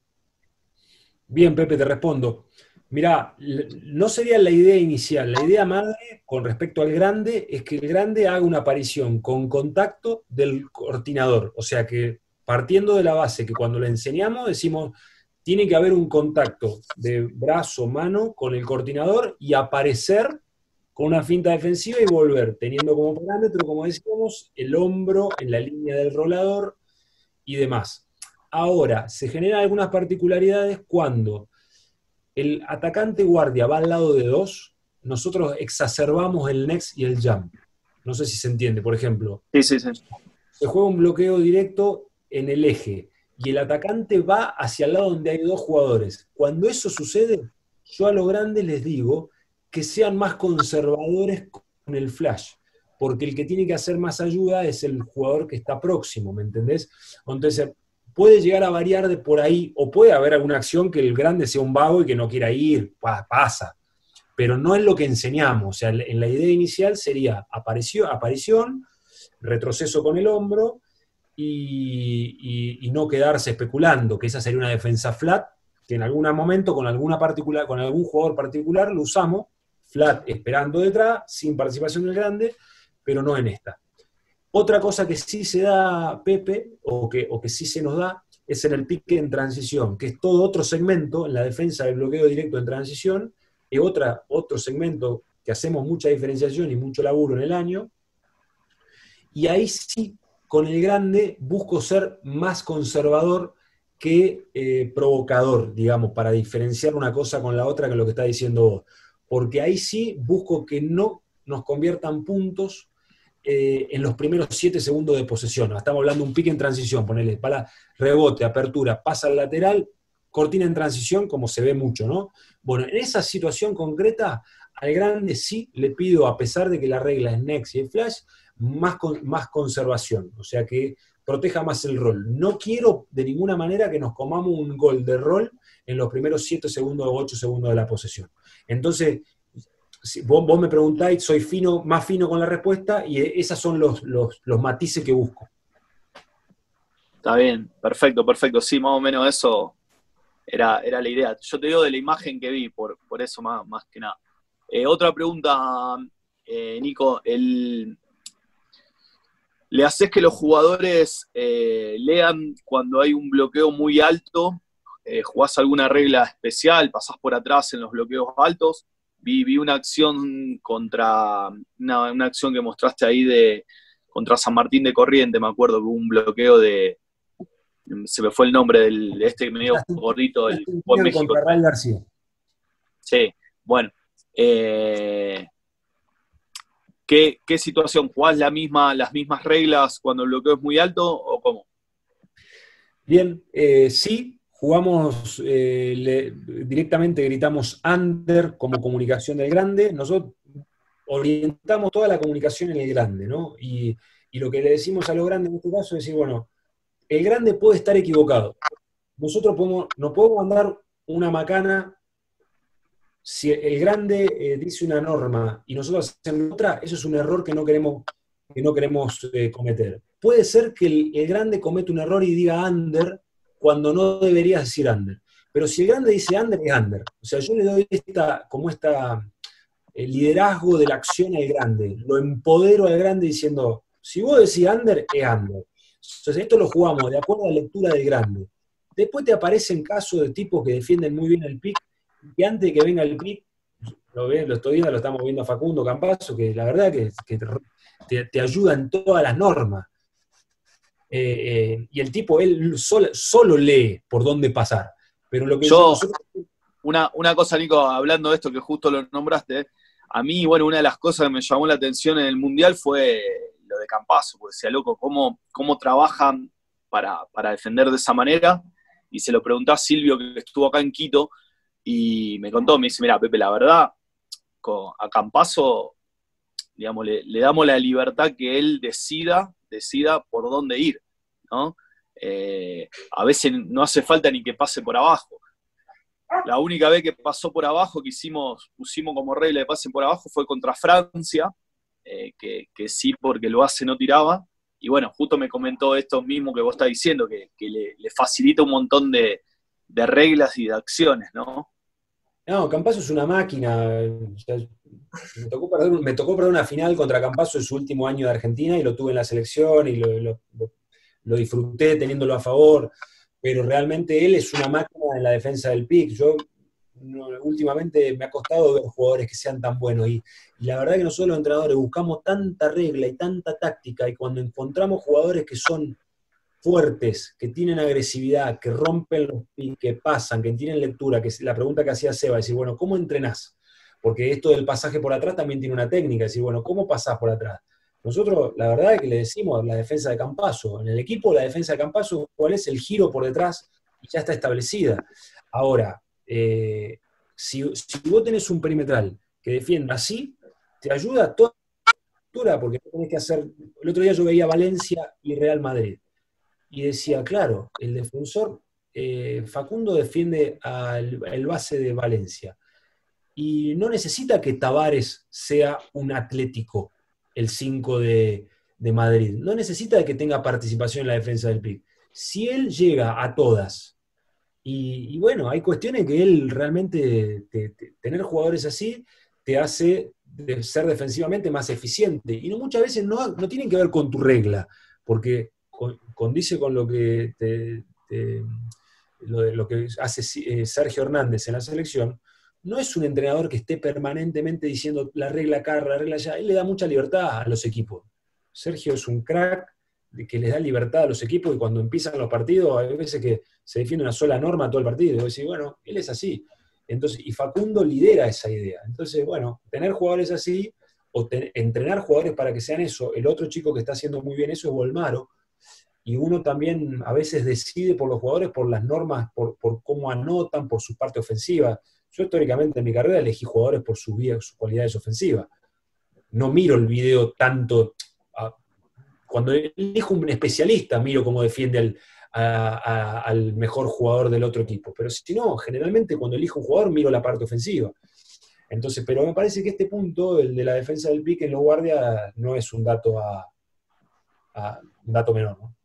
Bien, Pepe, te respondo. Mirá, no sería la idea inicial. La idea madre, con respecto al grande, es que el grande haga una aparición con contacto del coordinador. O sea que, partiendo de la base que cuando le enseñamos, decimos, tiene que haber un contacto de brazo, mano, con el coordinador y aparecer con una finta defensiva y volver, teniendo como parámetro, como decíamos, el hombro en la línea del rolador y demás. Ahora, se generan algunas particularidades cuando el atacante guardia va al lado de dos, nosotros exacerbamos el next y el jump. No sé si se entiende, por ejemplo. Sí, sí, sí. Se juega un bloqueo directo en el eje y el atacante va hacia el lado donde hay dos jugadores. Cuando eso sucede, yo a los grandes les digo que sean más conservadores con el flash, porque el que tiene que hacer más ayuda es el jugador que está próximo, ¿me entendés? Entonces, puede llegar a variar de por ahí, o puede haber alguna acción que el grande sea un vago y que no quiera ir, pasa, pero no es lo que enseñamos. O sea, en la idea inicial sería aparición, aparición retroceso con el hombro, y, y, y no quedarse especulando, que esa sería una defensa flat, que en algún momento con, alguna particular, con algún jugador particular lo usamos, flat esperando detrás, sin participación del grande, pero no en esta. Otra cosa que sí se da, Pepe, o que, o que sí se nos da, es en el pique en transición, que es todo otro segmento en la defensa del bloqueo directo en transición, y otra, otro segmento que hacemos mucha diferenciación y mucho laburo en el año, y ahí sí, con el grande, busco ser más conservador que eh, provocador, digamos, para diferenciar una cosa con la otra, que es lo que está diciendo vos. Porque ahí sí busco que no nos conviertan puntos eh, en los primeros siete segundos de posesión. Estamos hablando de un pique en transición, ponele, para rebote, apertura, pasa al lateral, cortina en transición, como se ve mucho, ¿no? Bueno, en esa situación concreta, al grande sí le pido, a pesar de que la regla es next y es flash, más, con, más conservación, o sea que proteja más el rol. No quiero de ninguna manera que nos comamos un gol de rol en los primeros siete segundos o ocho segundos de la posesión. Entonces, si vos, vos me preguntáis, soy fino, más fino con la respuesta, y esos son los, los, los matices que busco. Está bien, perfecto, perfecto. Sí, más o menos eso era, era la idea. Yo te digo de la imagen que vi, por, por eso más, más que nada. Eh, otra pregunta, eh, Nico, el... ¿le haces que los jugadores eh, lean cuando hay un bloqueo muy alto? Eh, ¿Jugás alguna regla especial? ¿Pasás por atrás en los bloqueos altos? Vi, vi una acción contra, una, una acción que mostraste ahí de contra San Martín de Corrientes, me acuerdo que hubo un bloqueo de, se me fue el nombre del este medio gordito, el buen México. Contra Ray García. Sí, bueno. Eh, ¿Qué, ¿Qué situación? ¿Jugás la misma, las mismas reglas cuando el bloqueo es muy alto o cómo? Bien, eh, sí, jugamos, eh, le, directamente gritamos under como comunicación del grande. Nosotros orientamos toda la comunicación en el grande, ¿no? Y, y lo que le decimos a los grandes en este caso es decir, bueno, el grande puede estar equivocado. Nosotros podemos, nos podemos mandar una macana si el grande eh, dice una norma y nosotros hacemos otra, eso es un error que no queremos, que no queremos eh, cometer. Puede ser que el, el grande cometa un error y diga under cuando no debería decir under. Pero si el grande dice under, es under. O sea, yo le doy esta, como esta, el liderazgo de la acción al grande. Lo empodero al grande diciendo, si vos decís under, es under. Entonces esto lo jugamos de acuerdo a la lectura del grande. Después te aparecen casos de tipos que defienden muy bien el pick, y antes de que venga el pick, lo, ve, lo estoy viendo, lo estamos viendo a Facundo Campazzo, que la verdad que, que te, te ayuda en todas las normas. Eh, eh, y el tipo, él solo, solo lee por dónde pasar. Pero lo que yo, nosotros... una, una cosa, Nico, hablando de esto que justo lo nombraste, a mí, bueno, una de las cosas que me llamó la atención en el Mundial fue lo de Campazzo, porque decía, loco, ¿cómo, cómo trabajan para, para defender de esa manera? Y se lo preguntó a Silvio, que estuvo acá en Quito, y me contó, me dice, mira, Pepe, la verdad, con, a Campazzo, digamos, le, le damos la libertad que él decida, decida por dónde ir, ¿no? Eh, a veces no hace falta ni que pase por abajo. La única vez que pasó por abajo, que hicimos, pusimos como regla de pase por abajo, fue contra Francia, eh, que, que sí, porque lo hace no tiraba, y bueno, justo me comentó esto mismo que vos estás diciendo, que, que le, le facilita un montón de, de reglas y de acciones, ¿no? No, Campazzo es una máquina. O sea, me, tocó perder, me tocó perder una final contra Campazzo en su último año de Argentina y lo tuve en la selección y lo, lo, lo disfruté teniéndolo a favor, pero realmente él es una máquina en la defensa del pick. Yo no, últimamente me ha costado ver jugadores que sean tan buenos y, y la verdad que nosotros los entrenadores buscamos tanta regla y tanta táctica, y cuando encontramos jugadores que son fuertes, que tienen agresividad, que rompen los pies, que pasan, que tienen lectura, que es la pregunta que hacía Seba, decir, bueno, ¿cómo entrenás? Porque esto del pasaje por atrás también tiene una técnica, decir, bueno, ¿cómo pasás por atrás? Nosotros, la verdad es que le decimos la defensa de Campazzo. En el equipo, la defensa de Campazzo, ¿cuál es el giro por detrás? Y ya está establecida. Ahora, eh, si, si vos tenés un perimetral que defienda así, te ayuda toda la porque no tenés que hacer... El otro día yo veía Valencia y Real Madrid. Y decía, claro, el defensor, eh, Facundo defiende al el base de Valencia. Y no necesita que Tavares sea un atlético, el cinco de, de Madrid. No necesita de que tenga participación en la defensa del pick. Si él llega a todas, y, y bueno, hay cuestiones que él realmente, te, te, tener jugadores así, te hace de ser defensivamente más eficiente. Y no, muchas veces no, no tienen que ver con tu regla, porque condice con lo que, te, te, lo, lo que hace Sergio Hernández en la selección. No es un entrenador que esté permanentemente diciendo la regla acá, la regla allá. Él le da mucha libertad a los equipos. Sergio es un crack de que les da libertad a los equipos, y cuando empiezan los partidos hay veces que se defiende una sola norma todo el partido. Y vos decís, bueno, él es así. Entonces, y Facundo lidera esa idea. Entonces, bueno, tener jugadores así, o te, entrenar jugadores para que sean eso. El otro chico que está haciendo muy bien eso es Bolmaro. Y uno también a veces decide por los jugadores, por las normas, por, por cómo anotan, por su parte ofensiva. Yo históricamente en mi carrera elegí jugadores por sus, sus cualidades ofensivas. No miro el video tanto. A, cuando elijo un especialista, miro cómo defiende al, a, a, al mejor jugador del otro equipo. Pero si no, generalmente cuando elijo un jugador, miro la parte ofensiva. Entonces, pero me parece que este punto, el de la defensa del pick en los guardias, no es un dato, a, a, un dato menor, ¿no?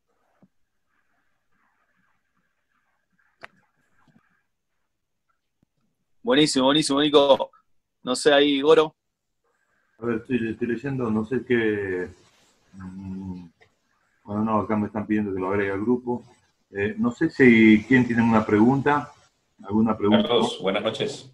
Buenísimo, buenísimo, Nico. No sé, ahí, Goro. A ver, estoy, estoy leyendo, no sé qué... Mmm, bueno, no, acá me están pidiendo que lo agregue al grupo. Eh, no sé si quién tiene una pregunta. ¿Alguna pregunta? Carlos, buenas noches.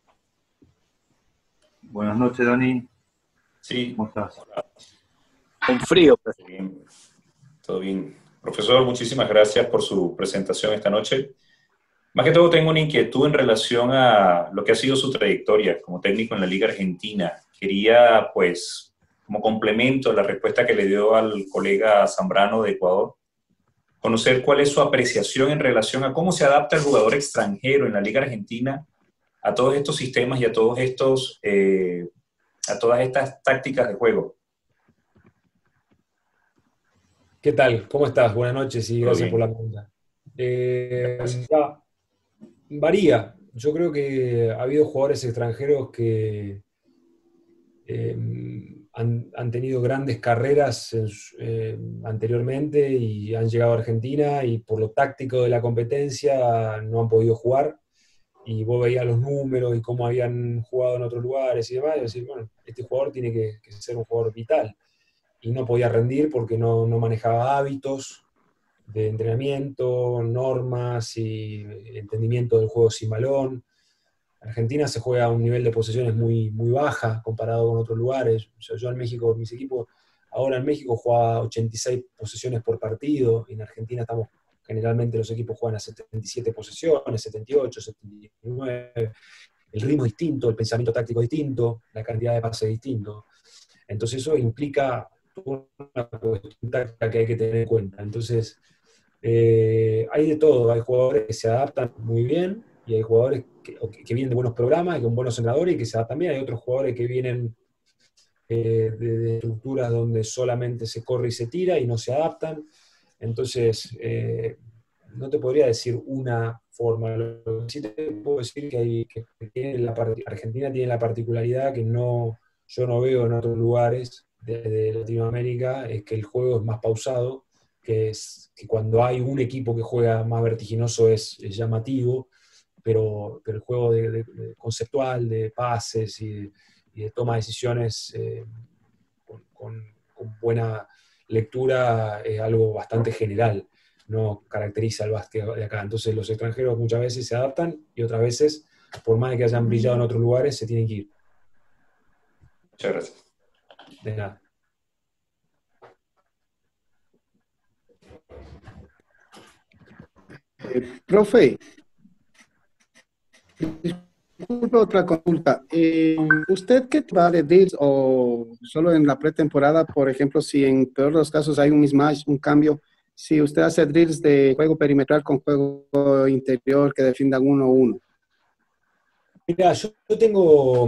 Buenas noches, Dani. Sí. ¿Cómo estás? Hola. Con frío. Todo bien. Todo bien. Profesor, muchísimas gracias por su presentación esta noche. Más que todo tengo una inquietud en relación a lo que ha sido su trayectoria como técnico en la Liga Argentina. Quería, pues, como complemento a la respuesta que le dio al colega Zambrano de Ecuador, conocer cuál es su apreciación en relación a cómo se adapta el jugador extranjero en la Liga Argentina a todos estos sistemas y a todos estos, eh, a todas estas tácticas de juego. ¿Qué tal? ¿Cómo estás? Buenas noches y gracias por la pregunta. Eh, ya, varía. yo creo que ha habido jugadores extranjeros que eh, han, han tenido grandes carreras en su- eh, anteriormente y han llegado a Argentina y por lo táctico de la competencia no han podido jugar. Y vos veías los números y cómo habían jugado en otros lugares y demás, y decís, bueno, este jugador tiene que, que ser un jugador vital. Y no podía rendir porque no, no manejaba hábitos de entrenamiento, normas y entendimiento del juego sin balón. Argentina se juega a un nivel de posesiones muy, muy baja comparado con otros lugares. Yo, yo en México, mis equipos, ahora en México juega ochenta y seis posesiones por partido, y en Argentina estamos, generalmente los equipos juegan a setenta y siete posesiones, setenta y ocho, setenta y nueve. El ritmo es distinto, el pensamiento táctico es distinto, la cantidad de pases es distinto. Entonces eso implica una cuestión táctica que hay que tener en cuenta. Entonces, eh, hay de todo, hay jugadores que se adaptan muy bien y hay jugadores que, que vienen de buenos programas y con buenos entrenadores y que se adaptan bien. Hay otros jugadores que vienen eh, de, de estructuras donde solamente se corre y se tira y no se adaptan. Entonces, eh, no te podría decir una forma. Lo que sí te puedo decir que, hay, que tiene la part- Argentina tiene la particularidad que no, yo no veo en otros lugares de, de Latinoamérica, es que el juego es más pausado, que es que cuando hay un equipo que juega más vertiginoso es, es llamativo, pero, pero el juego de, de- de conceptual, de pases y de, y de toma de decisiones eh, con, con- con buena lectura es algo bastante general, no caracteriza al básquet de acá. Entonces los extranjeros muchas veces se adaptan y otras veces, por más de que hayan brillado en otros lugares, se tienen que ir. Muchas gracias. De nada. Eh, profe, disculpe otra consulta. Eh, ¿usted qué va de drills o solo en la pretemporada, por ejemplo, si en peor de los casos hay un mismatch, un cambio, si usted hace drills de juego perimetral con juego interior que defiendan uno a uno? Mira, yo, yo tengo.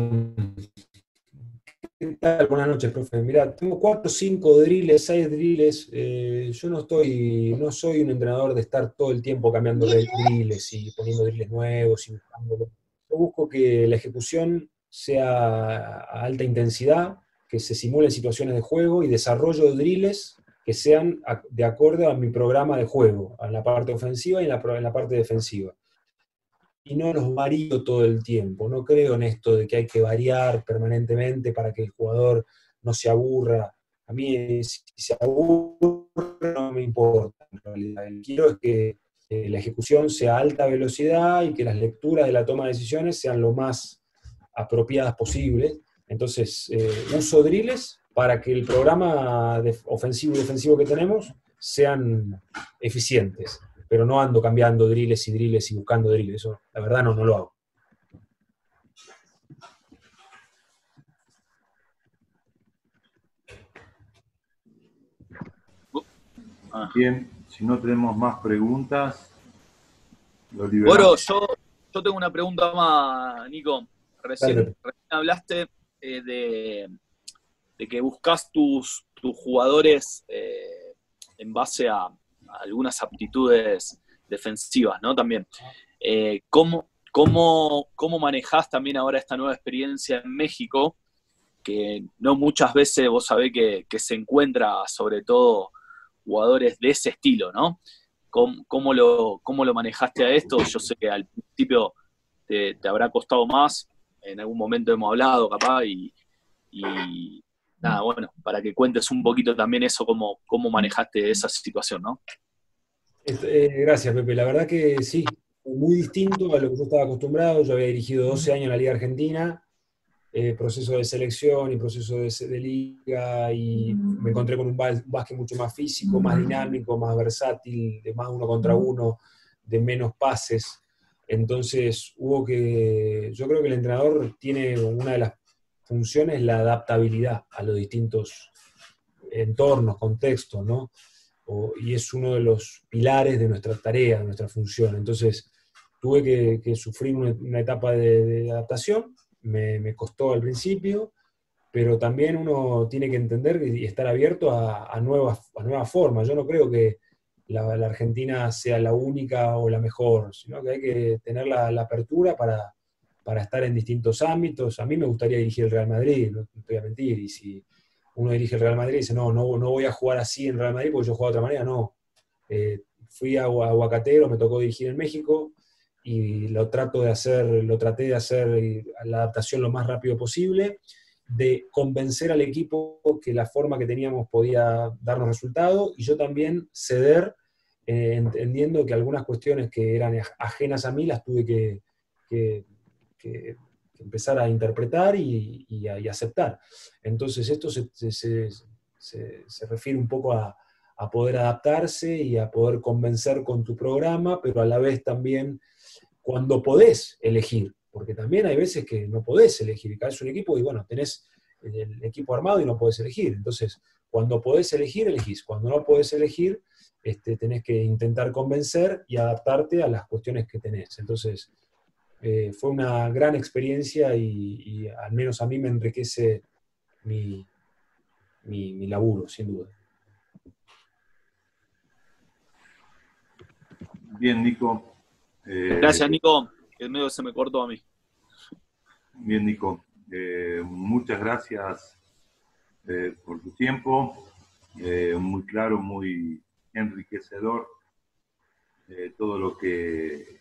¿Qué tal? Buenas noches, profe. Mira, tengo cuatro, cinco drills, seis drills. Eh, yo no estoy, no soy un entrenador de estar todo el tiempo cambiando re- drills y poniendo drills nuevos y buscándolo. Yo busco que la ejecución sea a alta intensidad, que se simulen situaciones de juego y desarrollo de drills que sean a- de acuerdo a mi programa de juego, en la parte ofensiva y en la, pro- en la parte defensiva. Y no los varío todo el tiempo. No creo en esto de que hay que variar permanentemente para que el jugador no se aburra. A mí, si se aburre, no me importa. En realidad, el que quiero es que eh, la ejecución sea a alta velocidad y que las lecturas de la toma de decisiones sean lo más apropiadas posible. Entonces, eh, uso drills para que el programa de- ofensivo y defensivo que tenemos sean eficientes, pero no ando cambiando drills y drills y buscando drills, eso la verdad no, no lo hago. Ah. Bien, si no tenemos más preguntas, lo Bueno, liberamos. yo, yo tengo una pregunta más, Nico. Recién, Dale. recién hablaste eh, de, de que buscas tus, tus jugadores eh, en base a, a algunas aptitudes defensivas, ¿no? También. Eh, ¿cómo, cómo, ¿Cómo manejás también ahora esta nueva experiencia en México? Que no muchas veces vos sabés que, que se encuentra sobre todo jugadores de ese estilo, ¿no? ¿Cómo, cómo lo, ¿Cómo lo manejaste a esto? Yo sé que al principio te, te habrá costado más, en algún momento hemos hablado capaz, y, y nada, bueno, para que cuentes un poquito también eso, cómo, cómo manejaste esa situación, ¿no? Este, eh, gracias, Pepe. La verdad que sí, muy distinto a lo que yo estaba acostumbrado. Yo había dirigido doce años en la Liga Argentina, eh, proceso de selección y proceso de, de liga, y me encontré con un básquet mucho más físico, más dinámico, más versátil, de más uno contra uno, de menos pases. Entonces hubo que, yo creo que el entrenador tiene una de las funciones, la adaptabilidad a los distintos entornos, contextos, ¿no? O, y es uno de los pilares de nuestra tarea, de nuestra función. Entonces tuve que, que sufrir una, una etapa de, de adaptación. Me, me costó al principio, pero también uno tiene que entender y estar abierto a, a, nuevas, a nuevas formas. Yo no creo que, la, la Argentina sea la única o la mejor, sino que hay que tener la, la apertura para, para estar en distintos ámbitos. A mí me gustaría dirigir el Real Madrid, no te voy a mentir, y si uno dirige el Real Madrid y dice, no, no, no voy a jugar así en Real Madrid porque yo juego de otra manera, no. Eh, fui a, a Aguacatero, me tocó dirigir en México, y lo trato de hacer, lo traté de hacer la adaptación lo más rápido posible, de convencer al equipo que la forma que teníamos podía darnos resultado, y yo también ceder, eh, entendiendo que algunas cuestiones que eran ajenas a mí las tuve que, que, que, que empezar a interpretar y, y, a, y aceptar. Entonces esto se, se, se, se, se refiere un poco a, a poder adaptarse y a poder convencer con tu programa, pero a la vez también cuando podés elegir, porque también hay veces que no podés elegir, caes un equipo y bueno, tenés el equipo armado y no podés elegir. Entonces, cuando podés elegir, elegís. Cuando no podés elegir, este, tenés que intentar convencer y adaptarte a las cuestiones que tenés. Entonces, eh, fue una gran experiencia y, y al menos a mí me enriquece mi, mi, mi laburo, sin duda. Bien, Nico. Eh, Gracias, Nico. El medio se me cortó a mí. Bien, Nico. Eh, muchas gracias eh, por tu tiempo. Eh, muy claro, muy enriquecedor. Eh, todo lo que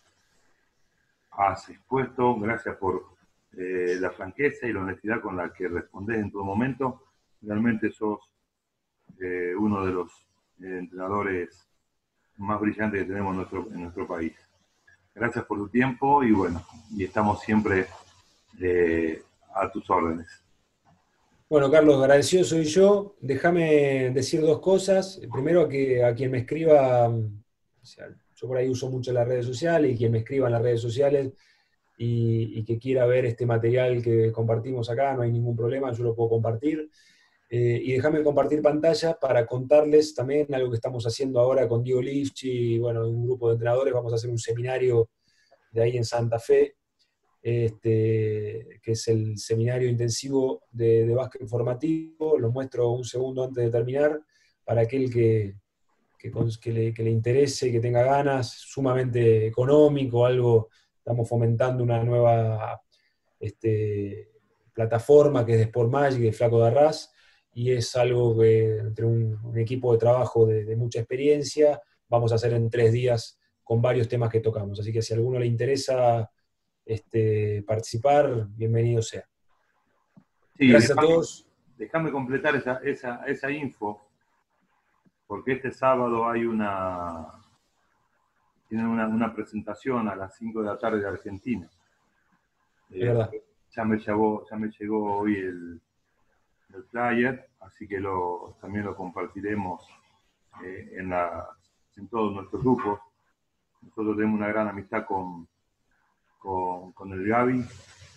has expuesto. Gracias por eh, la franqueza y la honestidad con la que respondes en todo momento. Realmente sos eh, uno de los eh, entrenadores más brillantes que tenemos en nuestro, en nuestro país. Gracias por tu tiempo y bueno, y estamos siempre eh, a tus órdenes. Bueno, Carlos, agradecido soy yo. Déjame decir dos cosas. Primero, a, que, a quien me escriba, o sea, yo por ahí uso mucho las redes sociales, y quien me escriba en las redes sociales y, y que quiera ver este material que compartimos acá, no hay ningún problema, yo lo puedo compartir. Eh, y déjame compartir pantalla para contarles también algo que estamos haciendo ahora con Diego Lifchi, bueno, un grupo de entrenadores. Vamos a hacer un seminario de ahí en Santa Fe, este, que es el seminario intensivo de, de básquet formativo. Lo muestro un segundo antes de terminar, para aquel que, que, que, le, que le interese, que tenga ganas, sumamente económico, algo, estamos fomentando una nueva este, plataforma que es de Sport Magic, de Flaco de Arras, y es algo que entre un, un equipo de trabajo de, de mucha experiencia vamos a hacer en tres días con varios temas que tocamos. Así que si a alguno le interesa este, participar, bienvenido sea. Sí, gracias dejame, a todos. Déjame completar esa, esa, esa info, porque este sábado hay una, tienen una, una presentación a las cinco de la tarde de Argentina. Es eh, verdad. Ya me llegó, ya me llegó hoy el, el flyer, así que lo, también lo compartiremos eh, en, la, en todos nuestros grupos. Nosotros tenemos una gran amistad con, con, con el Gaby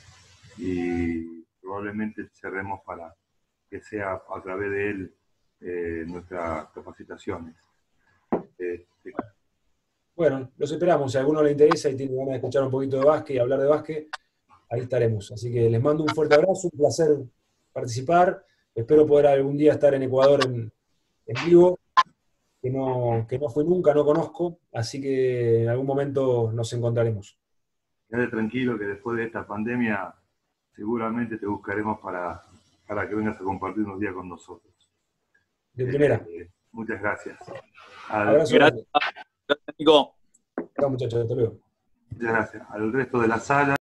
y probablemente cerremos para que sea a través de él eh, nuestras capacitaciones. Este, bueno, los esperamos. Si a alguno le interesa y tiene ganas de escuchar un poquito de básquet y hablar de básquet, ahí estaremos. Así que les mando un fuerte abrazo, un placer participar. Espero poder algún día estar en Ecuador en, en vivo, que no, que no fui nunca, no conozco, así que en algún momento nos encontraremos. Quédate tranquilo que después de esta pandemia seguramente te buscaremos para, para que vengas a compartir unos días con nosotros. De primera. Eh, muchas gracias. Al, gracias, gracias, Nico. Chao, muchachos, hasta luego. Muchas gracias. Al resto de la sala.